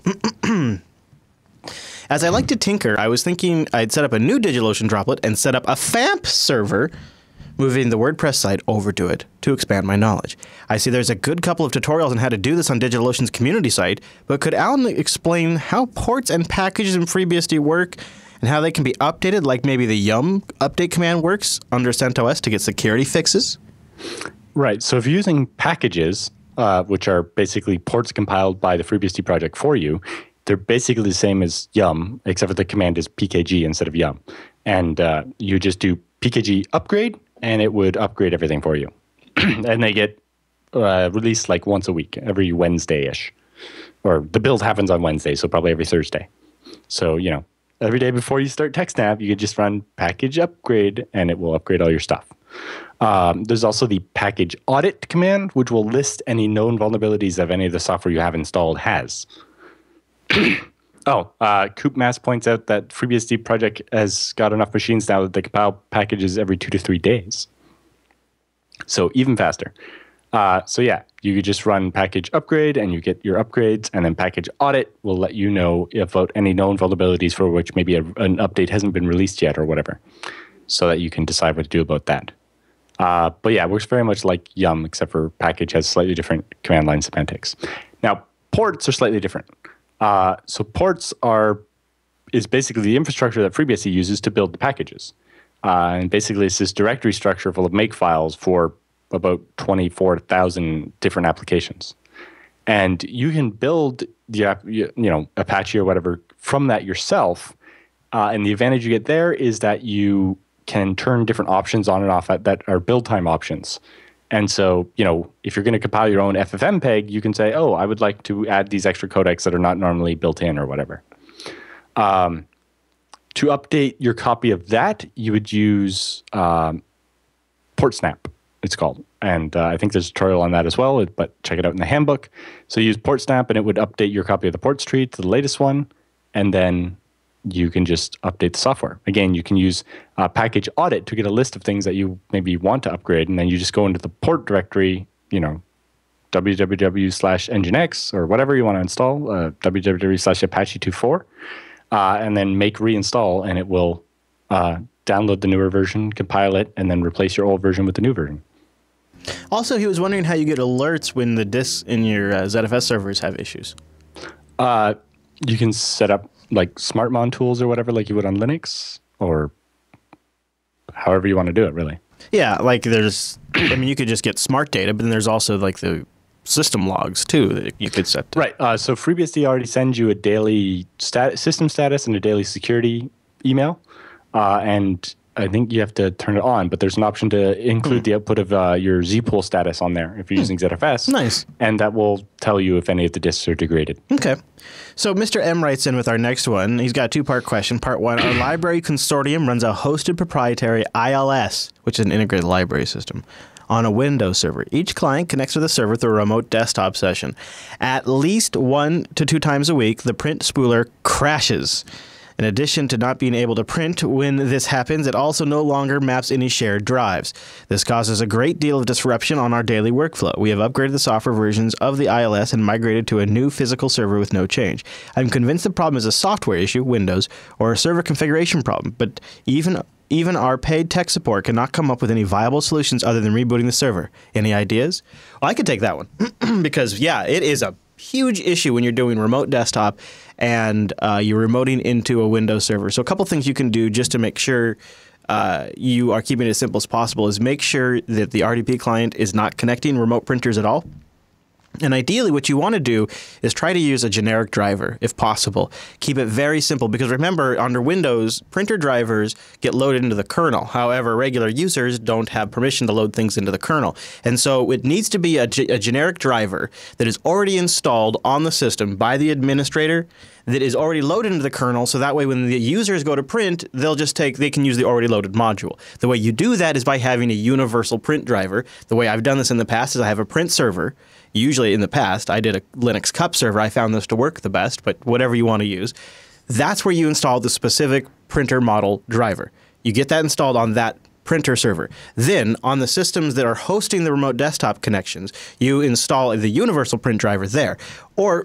As I like to tinker, I was thinking I'd set up a new DigitalOcean droplet and set up a FAMP server, moving the WordPress site over to it to expand my knowledge. I see there's a good couple of tutorials on how to do this on DigitalOcean's community site, but could Alan explain how ports and packages in FreeBSD work and how they can be updated, like maybe the yum update command works under CentOS to get security fixes? Right. So if you're using packages, uh, which are basically ports compiled by the FreeBSD project for you, they're basically the same as yum, except for the command is P K G instead of yum. And uh, you just do P K G upgrade, and it would upgrade everything for you. And they get uh, released like once a week, every Wednesday-ish. Or the build happens on Wednesday, so probably every Thursday. So, you know, every day before you start TechSNAP, you could just run package upgrade, and it will upgrade all your stuff. Um, there's also the package audit command, which will list any known vulnerabilities that any of the software you have installed has. Oh, uh, Coopmass points out that FreeBSD project has got enough machines now that they compile packages every two to three days. So even faster. Uh, so yeah, you could just run package upgrade and you get your upgrades, and then package audit will let you know about any known vulnerabilities for which maybe a, an update hasn't been released yet or whatever, so that you can decide what to do about that. Uh, but yeah, it works very much like yum, except for package has slightly different command line semantics. Now, ports are slightly different. Uh, so ports are is basically the infrastructure that FreeBSD uses to build the packages. Uh, and basically it's this directory structure full of make files for about twenty-four thousand different applications. And you can build the app, you know, Apache or whatever from that yourself. Uh, and the advantage you get there is that you can turn different options on and off at, that are build time options. And so, you know, if you're going to compile your own F F mpeg, you can say, oh, I would like to add these extra codecs that are not normally built in or whatever. Um, to update your copy of that, you would use um, PortSNAP, it's called. And uh, I think there's a tutorial on that as well, but check it out in the handbook. So you use PortSNAP, and it would update your copy of the port tree to the latest one, and then you can just update the software. Again, you can use uh, package audit to get a list of things that you maybe want to upgrade, and then you just go into the port directory, you know, www slash nginx or whatever you want to install, uh, www slash apache twenty-four, uh, and then make reinstall, and it will uh, download the newer version, compile it, and then replace your old version with the new version. Also, he was wondering how you get alerts when the disks in your uh, Z F S servers have issues. Uh, you can set up like SmartMon tools or whatever, like you would on Linux, or however you want to do it, really. Yeah, like there's, I mean, you could just get smart data, but then there's also like the system logs too that you could set to. Right. Uh, so FreeBSD already sends you a daily stat system status and a daily security email, uh, and I think you have to turn it on. But there's an option to include hmm. the output of uh, your zpool status on there if you're hmm. using Z F S. Nice. And that will tell you if any of the disks are degraded. Okay. So Mister M writes in with our next one. He's got a two-part question. Part one, our library consortium runs a hosted proprietary I L S, which is an integrated library system, on a Windows server. Each client connects to the server through a remote desktop session. At least one to two times a week, the print spooler crashes. In addition to not being able to print when this happens, it also no longer maps any shared drives. This causes a great deal of disruption on our daily workflow. We have upgraded the software versions of the I L S and migrated to a new physical server with no change. I'm convinced the problem is a software issue, Windows, or a server configuration problem, but even Even our paid tech support cannot come up with any viable solutions other than rebooting the server. Any ideas? Well, I could take that one because, yeah, it is a huge issue when you're doing remote desktop and uh, you're remoting into a Windows server. So a couple things you can do just to make sure uh, you are keeping it as simple as possible is make sure that the R D P client is not connecting remote printers at all. And ideally, what you want to do is try to use a generic driver, if possible. Keep it very simple, because remember, under Windows, printer drivers get loaded into the kernel. However, regular users don't have permission to load things into the kernel. And so it needs to be a, a generic driver that is already installed on the system by the administrator, that is already loaded into the kernel, so that way when the users go to print, they'll just take, they can use the already loaded module. The way you do that is by having a universal print driver. The way I've done this in the past is I have a print server. Usually in the past, I did a Linux cup server. I found this to work the best, but whatever you want to use. That's where you install the specific printer model driver. You get that installed on that printer server. Then, on the systems that are hosting the remote desktop connections, you install the universal print driver there. Or,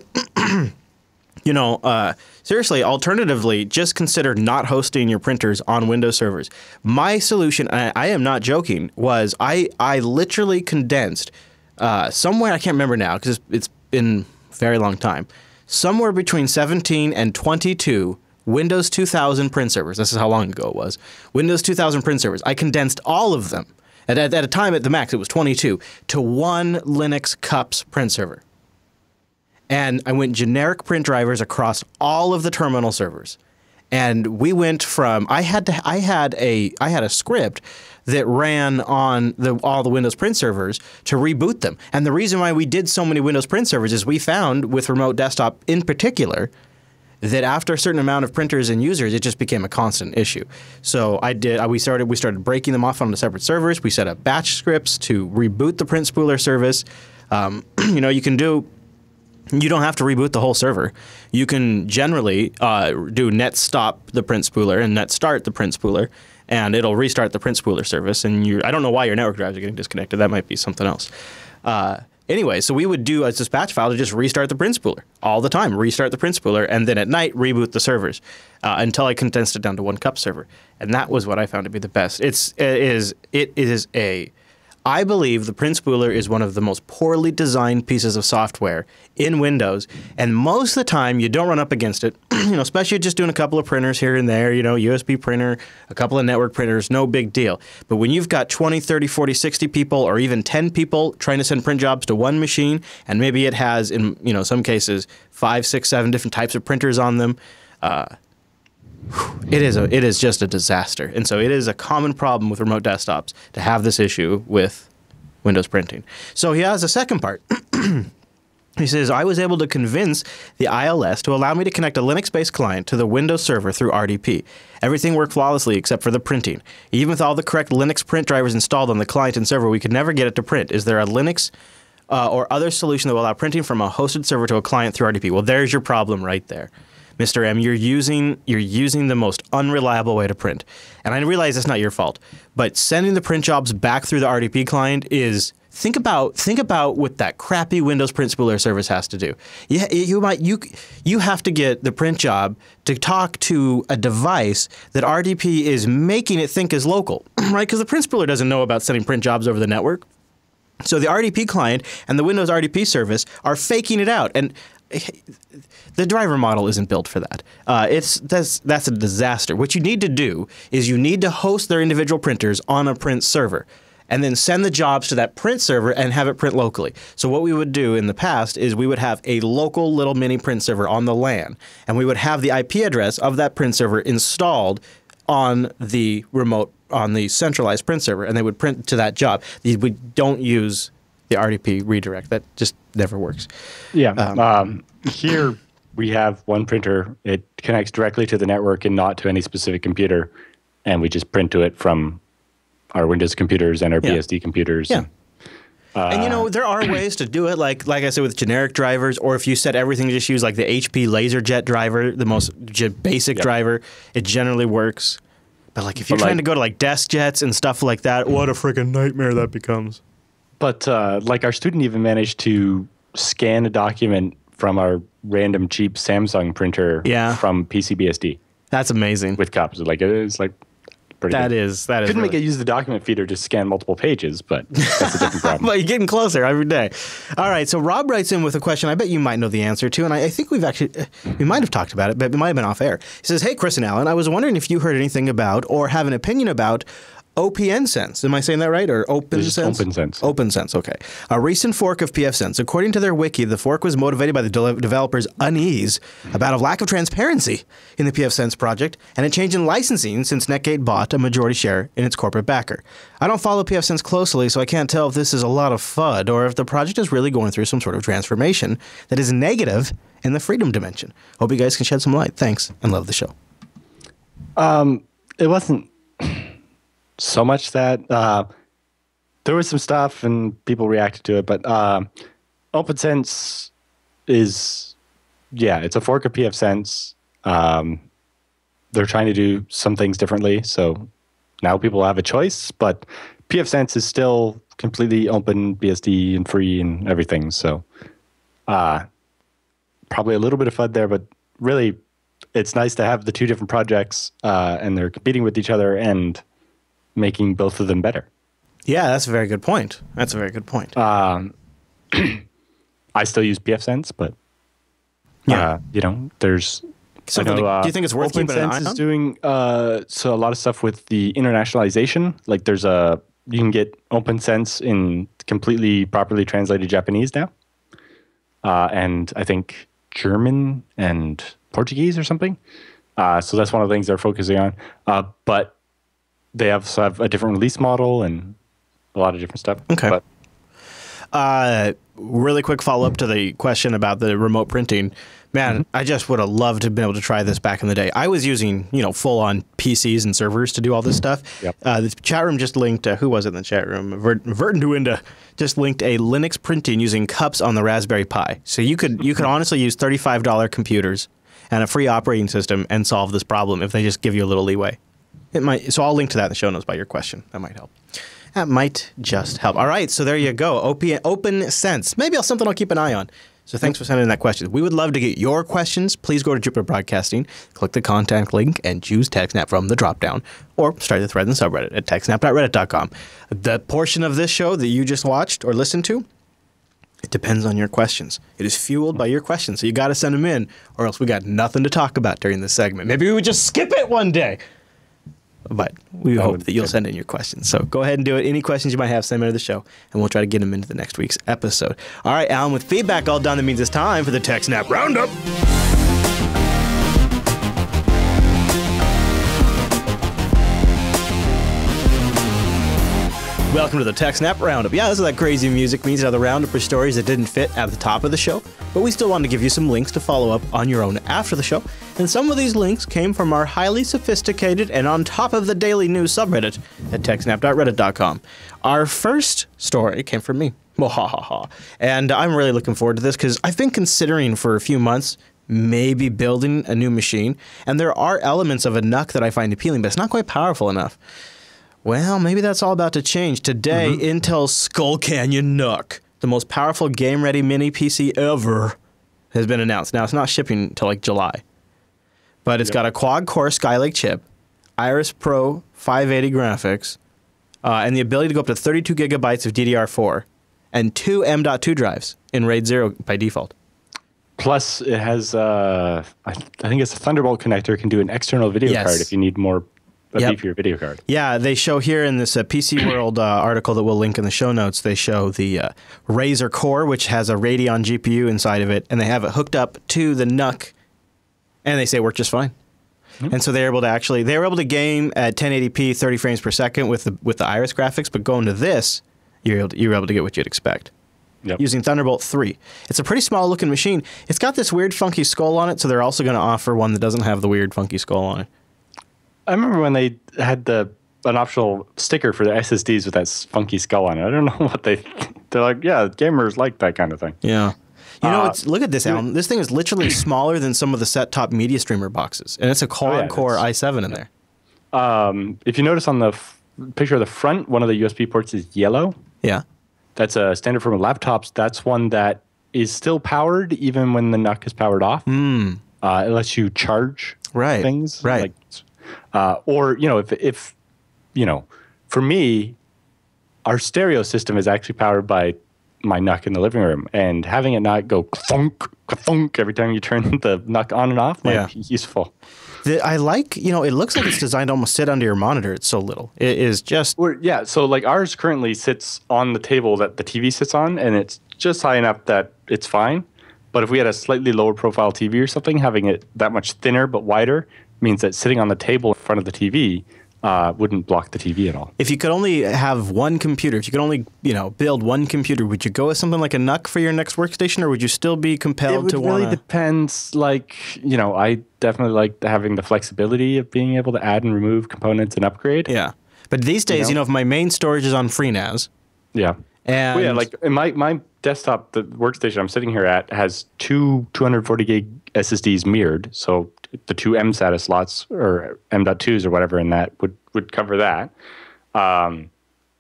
you know, uh, seriously, alternatively, just consider not hosting your printers on Windows servers. My solution, I, I am not joking, was I, I literally condensed Uh, somewhere, I can't remember now because it's, it's been a very long time, somewhere between seventeen and twenty-two Windows two thousand print servers. This is how long ago it was. Windows two thousand print servers. I condensed all of them. At, at, at a time at the max, it was twenty-two, to one Linux cups print server. And I went generic print drivers across all of the terminal servers. And we went from, I had to, I had a, I had a script that ran on the, all the Windows print servers to reboot them. And the reason why we did so many Windows print servers is we found, with remote desktop in particular, that after a certain amount of printers and users, it just became a constant issue. So I did, we started, we started breaking them off onto separate servers. We set up batch scripts to reboot the print spooler service. Um, you know, you can do, you don't have to reboot the whole server. You can generally uh, do net stop the print spooler and net start the print spooler, and it'll restart the print spooler service. And you, I don't know why your network drives are getting disconnected. That might be something else. Uh, anyway, so we would do a dispatch file to just restart the print spooler all the time, restart the print spooler, and then at night reboot the servers uh, until I condensed it down to one cup server. And that was what I found to be the best. It's, it is, it is a... I believe the print spooler is one of the most poorly designed pieces of software in Windows, and most of the time you don't run up against it. You know, especially just doing a couple of printers here and there, you know, U S B printer, a couple of network printers, no big deal. But when you've got twenty, thirty, forty, sixty people, or even ten people trying to send print jobs to one machine, and maybe it has, in you know some cases, five, six, seven different types of printers on them, uh, It is a, it is just a disaster. And so it is a common problem with remote desktops to have this issue with Windows printing. So he has a second part. He says, I was able to convince the I L S to allow me to connect a Linux-based client to the Windows server through R D P. Everything worked flawlessly except for the printing. Even with all the correct Linux print drivers installed on the client and server, we could never get it to print. Is there a Linux uh, or other solution that will allow printing from a hosted server to a client through R D P? Well, there's your problem right there. Mister M, you're using you're using the most unreliable way to print. And I realize it's not your fault, but sending the print jobs back through the R D P client is think about think about what that crappy Windows print spooler service has to do. You, you might you you have to get the print job to talk to a device that R D P is making it think is local, right? Because the print spooler doesn't know about sending print jobs over the network. So the R D P client and the Windows R D P service are faking it out, and the driver model isn't built for that. Uh, it's that's that's a disaster. What you need to do is you need to host their individual printers on a print server, and then send the jobs to that print server and have it print locally. So what we would do in the past is we would have a local little mini print server on the LAN, and we would have the I P address of that print server installed on the remote, on the centralized print server, and they would print to that job. We don't use the R D P redirect. That just never works. Yeah. Um, um, here we have one printer. It connects directly to the network and not to any specific computer, and we just print to it from our Windows computers and our yeah. B S D computers. Yeah. And, uh, and you know, there are ways to do it, like like I said, with generic drivers, or if you set everything to just use like the H P LaserJet driver, the most j- basic yep. driver, it generally works. But like if you're but trying like, to go to like desk jets and stuff like that, what a freaking nightmare that becomes. But uh, like our student even managed to scan a document from our random cheap Samsung printer yeah. from P C B S D. That's amazing. With copies. Like it is like pretty That good. is that is Couldn't really... make it use the document feeder to scan multiple pages, but that's a different problem. But you're getting closer every day. All right, so Rob writes in with a question I bet you might know the answer to, and I, I think we've actually, we might have talked about it, but it might have been off air. He says, hey, Chris and Alan, I was wondering if you heard anything about or have an opinion about OPNsense. Am I saying that right? Or OpenSense? OpenSense. OpenSense, okay. A recent fork of pfSense. According to their wiki, the fork was motivated by the de- developers' unease about a lack of transparency in the pfSense project and a change in licensing since Netgate bought a majority share in its corporate backer. I don't follow pfSense closely, so I can't tell if this is a lot of FUD or if the project is really going through some sort of transformation that is negative in the freedom dimension. Hope you guys can shed some light. Thanks, and love the show. Um, it wasn't so much that uh, there was some stuff and people reacted to it, but uh, OpenSense is, yeah, it's a fork of pfSense. Um, they're trying to do some things differently, so now people have a choice, but pfSense is still completely open, B S D and free and everything, so uh, probably a little bit of FUD there, but really it's nice to have the two different projects uh, and they're competing with each other and making both of them better. Yeah, that's a very good point. That's a very good point. Um, I still use pfSense, but yeah, uh, you know, there's. So I know, do uh, you think it's worth keeping an eye on? OpenSense is doing uh, so a lot of stuff with the internationalization. Like there's a you can get OpenSense in completely properly translated Japanese now, uh, and I think German and Portuguese or something. Uh, so that's one of the things they're focusing on. Uh, but they also have a different release model and a lot of different stuff. Okay. But, uh, really quick follow-up to the question about the remote printing. Man, mm-hmm. I just would have loved to have been able to try this back in the day. I was using, you know, full-on P Cs and servers to do all this stuff. Yep. Uh, the chat room just linked, uh, who was it in the chat room? Vert, Vertenduinda just linked a Linux printing using cups on the Raspberry Pi. So you could you could honestly use thirty-five dollar computers and a free operating system and solve this problem if they just give you a little leeway. It might. So I'll link to that in the show notes by your question. That might help. That might just help. All right, so there you go. Open, OpenSense. Maybe I'll, something I'll keep an eye on. So thanks for sending in that question. We would love to get your questions. Please go to Jupiter Broadcasting, click the contact link, and choose TechSNAP from the dropdown, or start the thread in the subreddit at techsnap dot reddit dot com. The portion of this show that you just watched or listened to, it depends on your questions. It is fueled by your questions, so you got to send them in, or else we got nothing to talk about during this segment. Maybe we would just skip it one day. But we that hope that you'll send in your questions. So go ahead and do it. Any questions you might have, send them into the show, and we'll try to get them into the next week's episode. All right, Alan, with feedback all done, that means it's time for the TechSNAP Roundup. Welcome to the TechSNAP Roundup. Yeah, this is that crazy music means how the Roundup are stories that didn't fit at the top of the show, but we still wanted to give you some links to follow up on your own after the show. And some of these links came from our highly sophisticated and on top of the daily news subreddit at techsnap dot reddit dot com. Our first story came from me. And I'm really looking forward to this because I've been considering for a few months maybe building a new machine, and there are elements of a N U C that I find appealing, but it's not quite powerful enough. Well, maybe that's all about to change. Today, mm-hmm. Intel's Skull Canyon N U C, the most powerful game-ready mini P C ever, has been announced. Now, it's not shipping until like July, but it's yep. got a quad-core Skylake chip, Iris Pro five eighty graphics, uh, and the ability to go up to thirty-two gigabytes of D D R four, and two M dot two drives in RAID zero by default. Plus, it has, uh, I, th I think it's a Thunderbolt connector. It can do an external video yes. card if you need more, a yep. beefier video card. Yeah, they show here in this uh, P C World uh, article that we'll link in the show notes, they show the uh, Razer Core, which has a Radeon G P U inside of it, and they have it hooked up to the N U C, and they say it worked just fine. Mm-hmm. And so they're able to actually, they were able to game at ten eighty p, thirty frames per second with the, with the Iris graphics, but going to this, you're able to, you're able to get what you'd expect. Yep. Using Thunderbolt three. It's a pretty small looking machine. It's got this weird funky skull on it, so they're also going to offer one that doesn't have the weird funky skull on it. I remember when they had the an optional sticker for the S S Ds with that funky skull on it. I don't know what they... They're like, yeah, gamers like that kind of thing. Yeah. You know, uh, it's, look at this, Alan. This thing is literally smaller than some of the set-top media streamer boxes, and it's a quad-core oh, yeah, i seven in there. Um, if you notice on the f picture of the front, one of the U S B ports is yellow. Yeah. That's a standard for laptops. That's one that is still powered even when the N U C is powered off. Mm. Uh, it lets you charge right. things. Right. Like, uh, or, you know, if, if, you know, for me, our stereo system is actually powered by my N U C in the living room. And having it not go thunk, thunk every time you turn the N U C on and off might yeah. be useful. The, I like, you know, it looks like it's designed to almost sit under your monitor. It's so little. It is just... We're, yeah, so like ours currently sits on the table that the T V sits on, and it's just high enough that it's fine. But if we had a slightly lower profile T V or something, having it that much thinner but wider means that sitting on the table in front of the T V uh, wouldn't block the T V at all. If you could only have one computer, if you could only, you know, build one computer, would you go with something like a N U C for your next workstation, or would you still be compelled to want to... It really wanna... depends. Like, you know, I definitely like having the flexibility of being able to add and remove components and upgrade. Yeah. But these days, you know, you know if my main storage is on FreeNAS... Yeah. And well, yeah, like in my, my desktop, the workstation I'm sitting here at has two two hundred forty gig S S Ds mirrored. So the two M SATA slots or M dot twos or whatever in that would, would cover that. Um,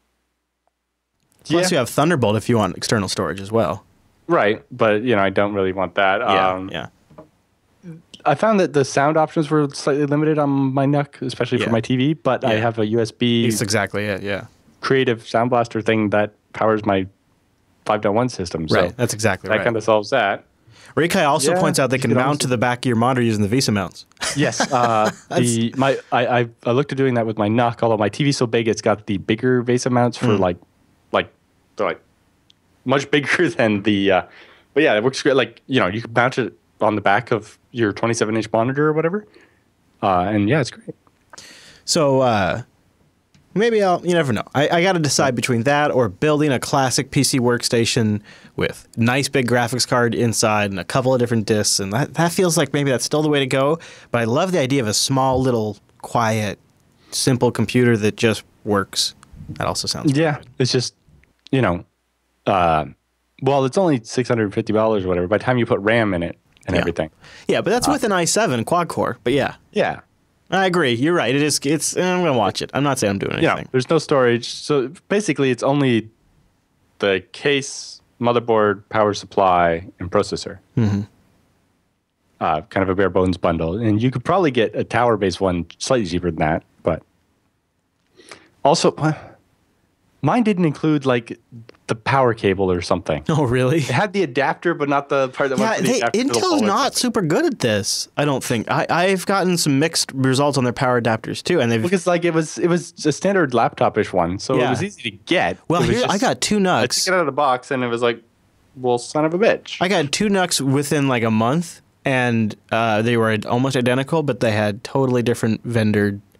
Plus yeah. you have Thunderbolt if you want external storage as well. Right. But, you know, I don't really want that. Yeah, um, yeah. I found that the sound options were slightly limited on my N U C, especially yeah. for my T V, but yeah. I have a U S B... That's exactly it, yeah. Creative Sound Blaster thing that powers my five point one system. So right, that's exactly that right. That kind of solves that. Rikai also yeah, points out they can mount to the back of your monitor using the VESA mounts. Yes. Uh, the, my, I, I, I looked at doing that with my N U C, although my T V's so big, it's got the bigger VESA mounts for mm. like, like, they're like much bigger than the, uh, but yeah, it works great. Like, you know, you can mount it on the back of your twenty-seven inch monitor or whatever. Uh, and yeah, it's great. So, uh, maybe I'll, you never know. I, I got to decide between that or building a classic P C workstation with nice big graphics card inside and a couple of different disks. And that, that feels like maybe that's still the way to go. But I love the idea of a small, little, quiet, simple computer that just works. That also sounds Yeah, good. It's just, you know, uh, well, it's only six hundred fifty dollars or whatever by the time you put RAM in it and yeah. everything. Yeah, but that's uh, with an i seven quad core. But yeah. Yeah. I agree. You're right. It is. It's. I'm gonna watch it. I'm not saying I'm doing anything. Yeah. There's no storage, so basically, it's only the case, motherboard, power supply, and processor. Mm-hmm. Uh, kind of a bare bones bundle, and you could probably get a tower-based one slightly cheaper than that. But also, mine didn't include like the power cable or something. Oh, really? It had the adapter, but not the part that yeah, went for the they, adapter. Intel's not super good at this. I don't think. I, I've gotten some mixed results on their power adapters too, and they've because like it was it was a standard laptop-ish one, so yeah. it was easy to get. Well, here just, I got two N U I Cs. took it out of the box, and it was like, well, son of a bitch. I got two N U Cs within like a month, and uh, they were almost identical, but they had totally different vendor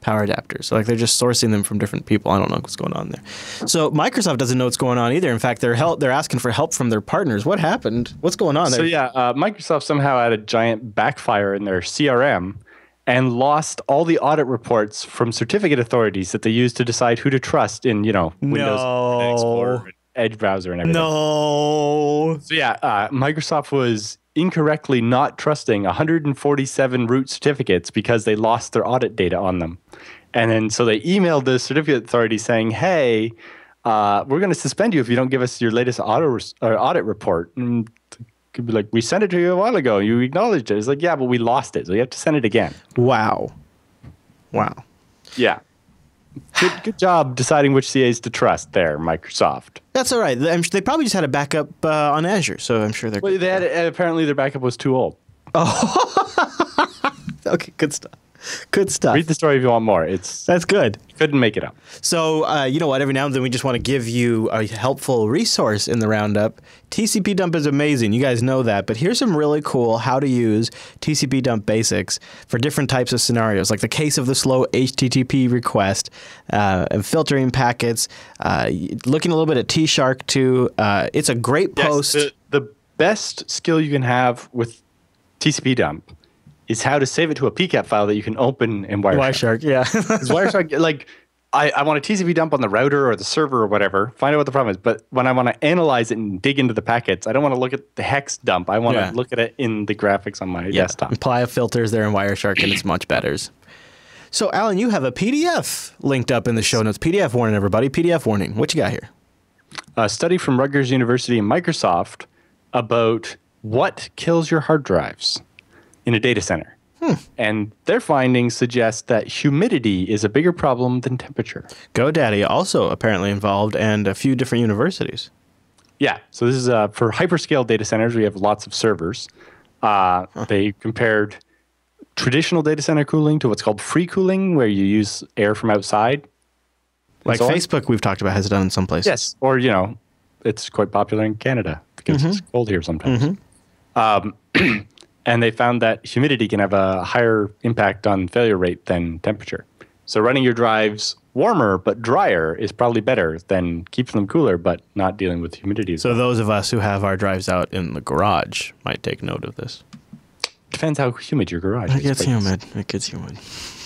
Power adapters. So like they're just sourcing them from different people. I don't know what's going on there. So Microsoft doesn't know what's going on either. In fact, they're help, they're asking for help from their partners. What happened? What's going on there? So yeah, uh, Microsoft somehow had a giant backfire in their C R M and lost all the audit reports from certificate authorities that they use to decide who to trust in, you know, Windows, No. Internet Explorer, and Edge browser, and everything. No. So yeah, uh, Microsoft was incorrectly not trusting one hundred forty-seven root certificates because they lost their audit data on them. And then so they emailed the certificate authority saying, hey, uh, we're going to suspend you if you don't give us your latest audit, res- or audit report. And it could be like, we sent it to you a while ago. You acknowledged it. It's like, yeah, but we lost it. So you have to send it again. Wow. Wow. Yeah. Good, good job deciding which C As to trust there, Microsoft. That's all right. I'm sure they probably just had a backup uh, on Azure, so I'm sure they're Well, good. they had, apparently their backup was too old. Okay, good stuff. Good stuff. Read the story if you want more. It's That's good. couldn't make it up. So, uh, you know what? Every now and then we just want to give you a helpful resource in the roundup. T C P dump is amazing. You guys know that. But here's some really cool how to use T C P dump basics for different types of scenarios, like the case of the slow H T T P request, uh, and filtering packets, uh, looking a little bit at T Shark too. Uh, it's a great Yes, post. the, the best skill you can have with T C P dump is how to save it to a P CAP file that you can open in Wireshark. Wireshark, yeah. Because Wireshark, like, I, I want a T C P dump on the router or the server or whatever, find out what the problem is. But when I want to analyze it and dig into the packets, I don't want to look at the hex dump. I want to Yeah. look at it in the graphics on my desktop. Apply a filters there in Wireshark, and it's much better. So, Alan, you have a P D F linked up in the show notes. P D F warning, everybody. P D F warning. What you got here? A study from Rutgers University and Microsoft about what kills your hard drives in a data center. Hmm. And their findings suggest that humidity is a bigger problem than temperature. GoDaddy also apparently involved, and a few different universities. Yeah. So this is uh, for hyperscale data centers. We have lots of servers. Uh, huh. They compared traditional data center cooling to what's called free cooling, where you use air from outside. Like so Facebook, we've talked about, has it done in some places. Yes. Or, you know, it's quite popular in Canada because mm-hmm. it's cold here sometimes. Mm-hmm. Um, and they found that humidity can have a higher impact on failure rate than temperature. So running your drives warmer but drier is probably better than keeping them cooler but not dealing with humidity. So those of us who have our drives out in the garage might take note of this. Depends how humid your garage is. It gets humid. It gets humid.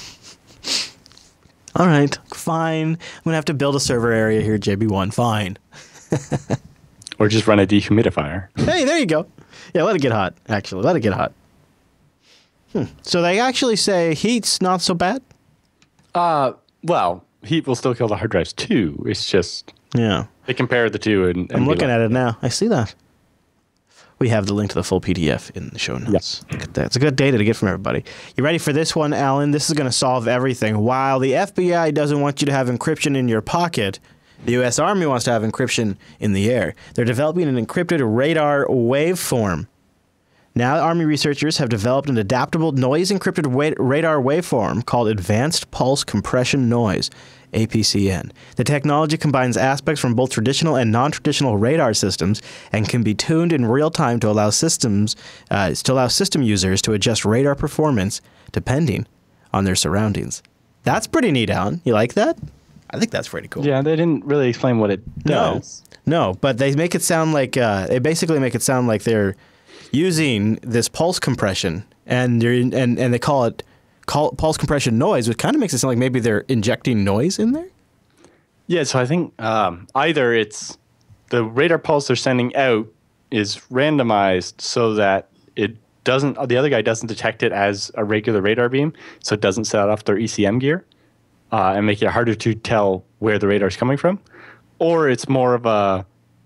All right, fine. I'm going to have to build a server area here, J B one. Fine. Or just run a dehumidifier. Hey, there you go. Yeah, let it get hot, actually. Let it get hot. Hmm. So they actually say heat's not so bad? Uh, well, heat will still kill the hard drives too. It's just... Yeah. They compare the two and... and I'm looking like, at it now. I see that. We have the link to the full P D F in the show notes. Yes. Look at that. It's a good data to get from everybody. You ready for this one, Alan? This is going to solve everything. While the F B I doesn't want you to have encryption in your pocket, the U S Army wants to have encryption in the air. They're developing an encrypted radar waveform. Now, Army researchers have developed an adaptable noise-encrypted wa- radar waveform called Advanced Pulse Compression Noise, A P C N. The technology combines aspects from both traditional and non-traditional radar systems and can be tuned in real time to allow systems uh, to allow system users to adjust radar performance depending on their surroundings. That's pretty neat, Alan. You like that? I think that's pretty cool. Yeah, they didn't really explain what it does. No, no, but they make it sound like uh, they basically make it sound like they're using this pulse compression, and they're in, and and they call it call, pulse compression noise, which kind of makes it sound like maybe they're injecting noise in there. Yeah, so I think um, either it's the radar pulse they're sending out is randomized so that it doesn't the other guy doesn't detect it as a regular radar beam, so it doesn't set off their E C M gear. Uh, and make it harder to tell where the radar is coming from. Or it's more of a,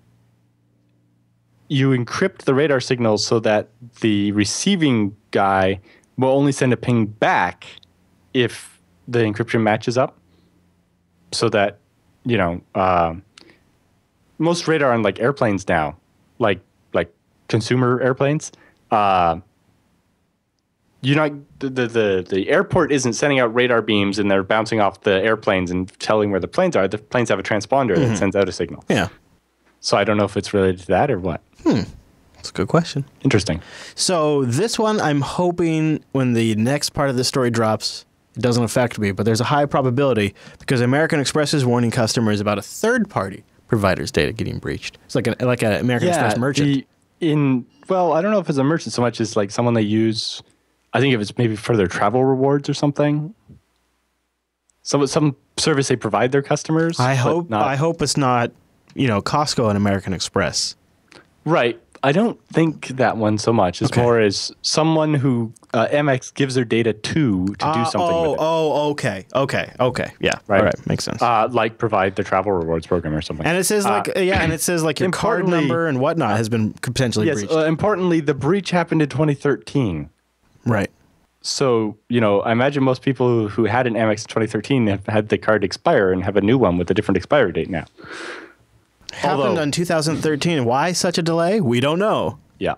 you encrypt the radar signals so that the receiving guy will only send a ping back if the encryption matches up. So that, you know, uh, most radar on like airplanes now, like like consumer airplanes, uh, You're not the, the the airport isn't sending out radar beams and they're bouncing off the airplanes and telling where the planes are. The planes have a transponder mm-hmm. that sends out a signal. Yeah. So I don't know if it's related to that or what. Hmm. That's a good question. Interesting. So this one, I'm hoping when the next part of the story drops, it doesn't affect me, but there's a high probability because American Express is warning customers about a third-party provider's data getting breached. It's like an like an American yeah, Express merchant. The, in well, I don't know if it's a merchant so much as like someone they use. I think if it's maybe for their travel rewards or something. Some some service they provide their customers. I hope not, I hope it's not, you know, Costco and American Express. Right. I don't think that one so much. It's Okay. more as someone who uh, Amex gives their data to to Uh, do something oh, with it. oh, okay, okay, okay. Yeah, Right. all right, makes sense. Uh, like provide the travel rewards program or something. and it says like uh, yeah, and it says like your card importantly- number and whatnot has been potentially yes. breached. Uh, importantly, the breach happened in twenty thirteen. Right. So, you know, I imagine most people who, who had an Amex in twenty thirteen have had the card expire and have a new one with a different expiry date now. Happened Although- in two thousand thirteen. Why such a delay? We don't know. Yeah.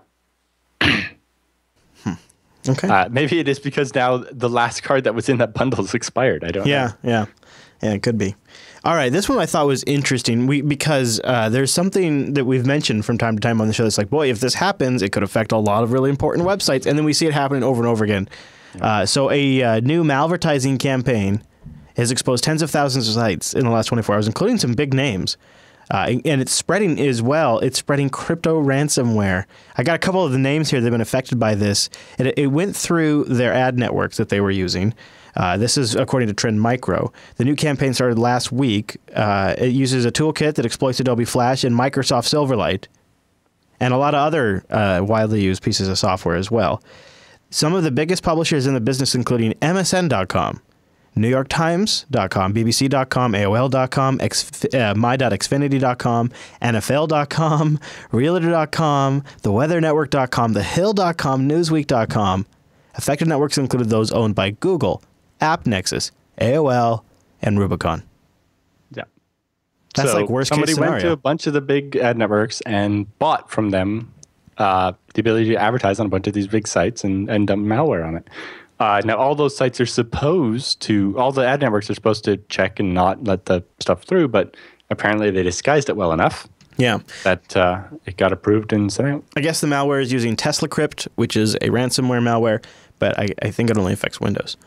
Okay. Uh, maybe it is because now the last card that was in that bundle is expired. I don't know. Yeah, yeah, yeah. It could be. All right, this one I thought was interesting. We because uh, there's something that we've mentioned from time to time on the show that's like, boy, if this happens, it could affect a lot of really important websites, and then we see it happening over and over again. Uh, so a uh, new malvertising campaign has exposed tens of thousands of sites in the last twenty-four hours, including some big names. Uh, and it's spreading as well. It's spreading crypto ransomware. I got a couple of the names here that have been affected by this. It, it went through their ad networks that they were using. Uh, this is according to Trend Micro. The new campaign started last week. Uh, it uses a toolkit that exploits Adobe Flash and Microsoft Silverlight, and a lot of other uh, widely used pieces of software as well. Some of the biggest publishers in the business, including M S N dot com, New York Times dot com, B B C dot com, A O L dot com, X, uh, my dot xfinity dot com, N F L dot com, Realtor dot com, the weather network dot com, the hill dot com, Newsweek dot com. Affected networks included those owned by Google, AppNexus, A O L, and Rubicon. Yeah. That's so like worst somebody case went to scenario. a bunch of the big ad networks and bought from them uh, the ability to advertise on a bunch of these big sites and, and dump malware on it. Uh, now, all those sites are supposed to, all the ad networks are supposed to check and not let the stuff through, but apparently they disguised it well enough Yeah. that uh, it got approved and sent out. I guess the malware is using TeslaCrypt, which is a ransomware malware, but I, I think it only affects Windows.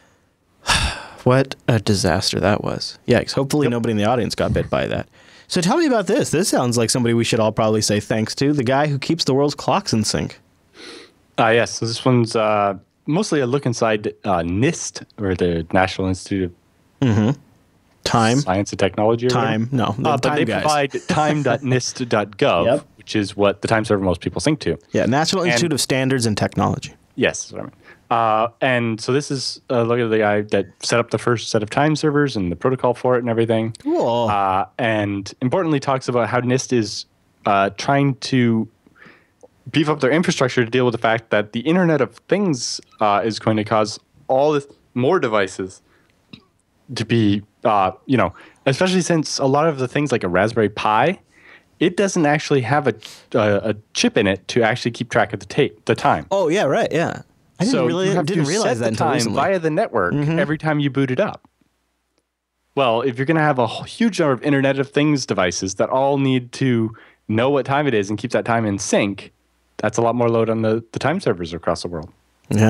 What a disaster that was. Yikes. Hopefully Yep. nobody in the audience got bit by that. So tell me about this. This sounds like somebody we should all probably say thanks to, the guy who keeps the world's clocks in sync. Uh, yes, so this one's uh, mostly a look inside uh, NIST, or the National Institute of Time. Science and Technology. Or Time. No, the Uh, but time they guys. provide time dot nist dot gov, Yep. which is what the time server most people sync to. Yeah, National And- Institute of Standards and Technology. Yes, that's what I mean. Uh, and so this is a look at the guy that set up the first set of time servers and the protocol for it and everything. Cool. Uh, and importantly, talks about how NIST is uh, trying to beef up their infrastructure to deal with the fact that the Internet of Things uh, is going to cause all this more devices to be, uh, you know, especially since a lot of the things like a Raspberry Pi, it doesn't actually have a a, a chip in it to actually keep track of the tape, the time. oh, yeah, right. Yeah. I didn't so really you have didn't to realize set that the until time recently. via the network every time you boot it up. Well, if you're going to have a huge number of Internet of Things devices that all need to know what time it is and keep that time in sync, that's a lot more load on the, the time servers across the world. Yeah.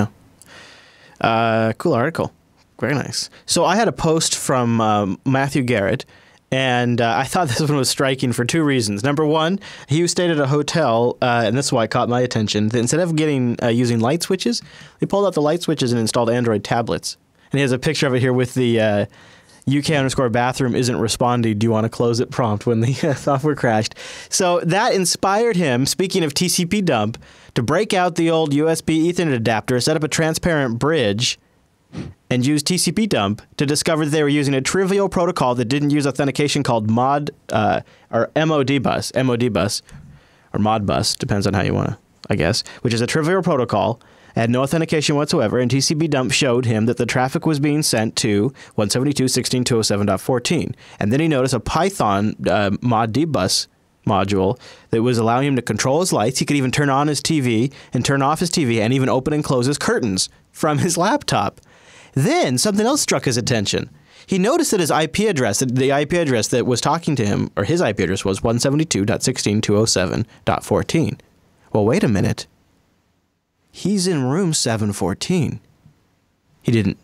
Uh, cool article. Very nice. So I had a post from um, Matthew Garrett, and uh, I thought this one was striking for two reasons. Number one, he stayed at a hotel, uh, and this is why it caught my attention. That instead of getting uh, using light switches, they pulled out the light switches and installed Android tablets. And he has a picture of it here with the uh, U K underscore bathroom isn't responding. Do you want to close it prompt when the uh, software crashed? So that inspired him, speaking of T C P dump, to break out the old U S B Ethernet adapter, set up a transparent bridge, and use T C P dump to discover that they were using a trivial protocol that didn't use authentication called mod uh, or M O D bus, M O D bus, or Modbus, depends on how you want to, I guess, which is a trivial protocol, had no authentication whatsoever, and T C P dump showed him that the traffic was being sent to one seventy-two dot sixteen dot two oh seven dot fourteen. And then he noticed a Python uh, mod dbus module that was allowing him to control his lights. He could even turn on his T V and turn off his T V and even open and close his curtains from his laptop. Then something else struck his attention. He noticed that his I P address, the I P address that was talking to him, or his I P address was one seventy-two dot sixteen dot two oh seven dot fourteen. Well, wait a minute. He's in room seven fourteen. He didn't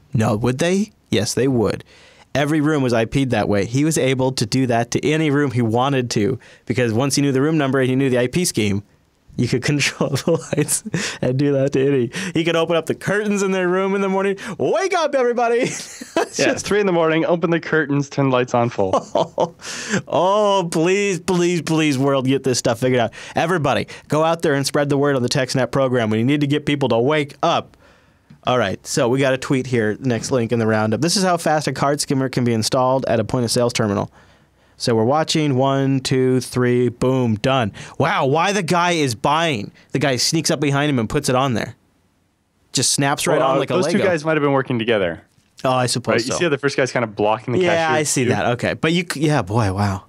No, would they? Yes, they would. Every room was I P'd that way. He was able to do that to any room he wanted to, because once he knew the room number and he knew the I P scheme, you could control the lights and do that to any. He could open up the curtains in their room in the morning. Wake up, everybody! It's yeah, just, it's three in the morning. Open the curtains, turn the lights on full. Oh, oh, please, please, please, world, get this stuff figured out. Everybody, go out there and spread the word on the TechSNAP program. We need to get people to wake up. All right, so we got a tweet here, next link in the roundup. This is how fast a card skimmer can be installed at a point-of-sales terminal. So we're watching, one, two, three, boom, done. Wow, why the guy is buying? The guy sneaks up behind him and puts it on there. Just snaps right well, on uh, like a those Lego. Those two guys might have been working together. Oh, I suppose right? so. You see how the first guy's kind of blocking the yeah, cashier? Yeah, I see too? that. Okay, but you, yeah, boy, wow.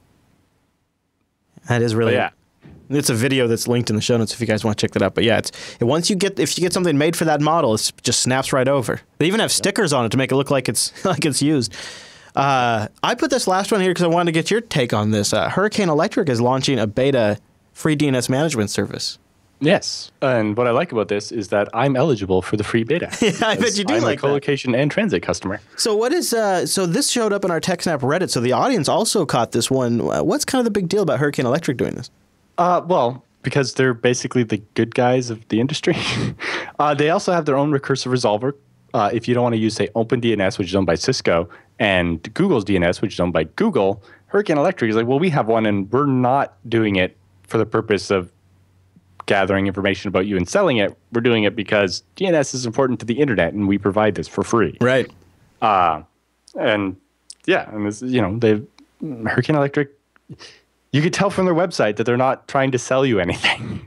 That is really... But yeah. It's a video that's linked in the show notes if you guys want to check that out. But yeah, it's once you get if you get something made for that model, it just snaps right over. They even have stickers on it to make it look like it's like it's used. Uh, I put this last one here because I wanted to get your take on this. Uh, Hurricane Electric is launching a beta free D N S management service. Yes, and what I like about this is that I'm eligible for the free beta. Yeah, I bet you do I'm like a colocation and transit customer. So what is uh, so this showed up in our TechSNAP Reddit. So the audience also caught this one. Uh, what's kind of the big deal about Hurricane Electric doing this? Uh, well, because they're basically the good guys of the industry. uh, they also have their own recursive resolver. Uh, if you don't want to use, say, OpenDNS, which is owned by Cisco, and Google's D N S, which is owned by Google, Hurricane Electric is like, well, we have one, and we're not doing it for the purpose of gathering information about you and selling it. We're doing it because D N S is important to the internet, and we provide this for free. Right. Uh, and yeah, and this, you know, they Hurricane Electric. You could tell from their website that they're not trying to sell you anything.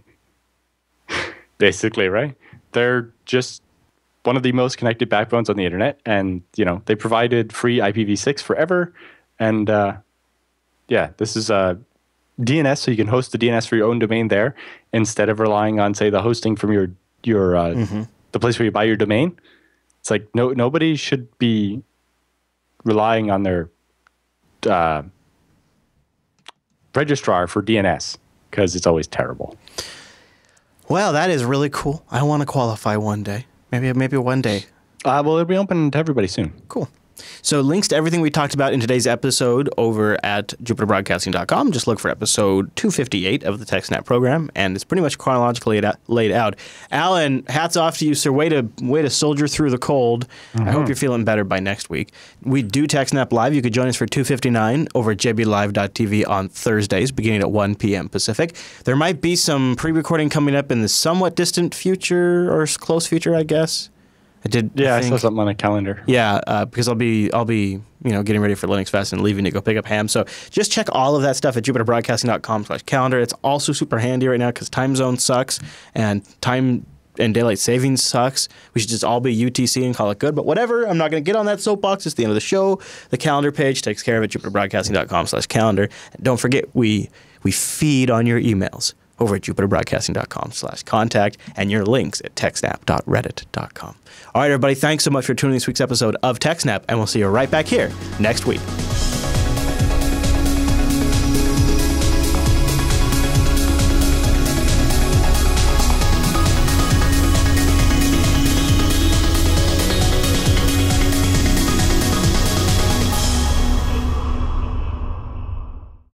Basically, right? They're just one of the most connected backbones on the internet, and you know they provided free I P v six forever. And uh, yeah, this is uh, D N S, so you can host the D N S for your own domain there instead of relying on, say, the hosting from your your uh, mm-hmm. the place where you buy your domain. It's like no nobody should be relying on their uh, registrar for D N S because it's always terrible. Well, that is really cool. I want to qualify one day. Maybe maybe one day. Uh, well, it'll be open to everybody soon. Cool. So links to everything we talked about in today's episode over at Jupiter Broadcasting dot com. Just look for episode two fifty-eight of the TechSNAP program, and it's pretty much chronologically laid out. Alan, hats off to you, sir. Way to way to soldier through the cold. Mm-hmm. I hope you're feeling better by next week. We do TechSNAP Live. You could join us for two fifty-nine over at j b live dot t v on Thursdays, beginning at one p m Pacific. There might be some pre-recording coming up in the somewhat distant future, or close future, I guess. I did. Yeah, I, I saw something on a calendar. Yeah, uh, because I'll be I'll be you know getting ready for Linux Fest and leaving to go pick up ham. So just check all of that stuff at jupiter broadcasting dot com slash calendar. It's also super handy right now because time zone sucks and time and daylight savings sucks. We should just all be U T C and call it good. But whatever, I'm not going to get on that soapbox. It's the end of the show. The calendar page takes care of it. jupiter broadcasting dot com slash calendar. And don't forget, we we feed on your emails over at jupiter broadcasting dot com slash contact and your links at tech snap dot reddit dot com. All right, everybody, thanks so much for tuning in this week's episode of TechSNAP, and we'll see you right back here next week.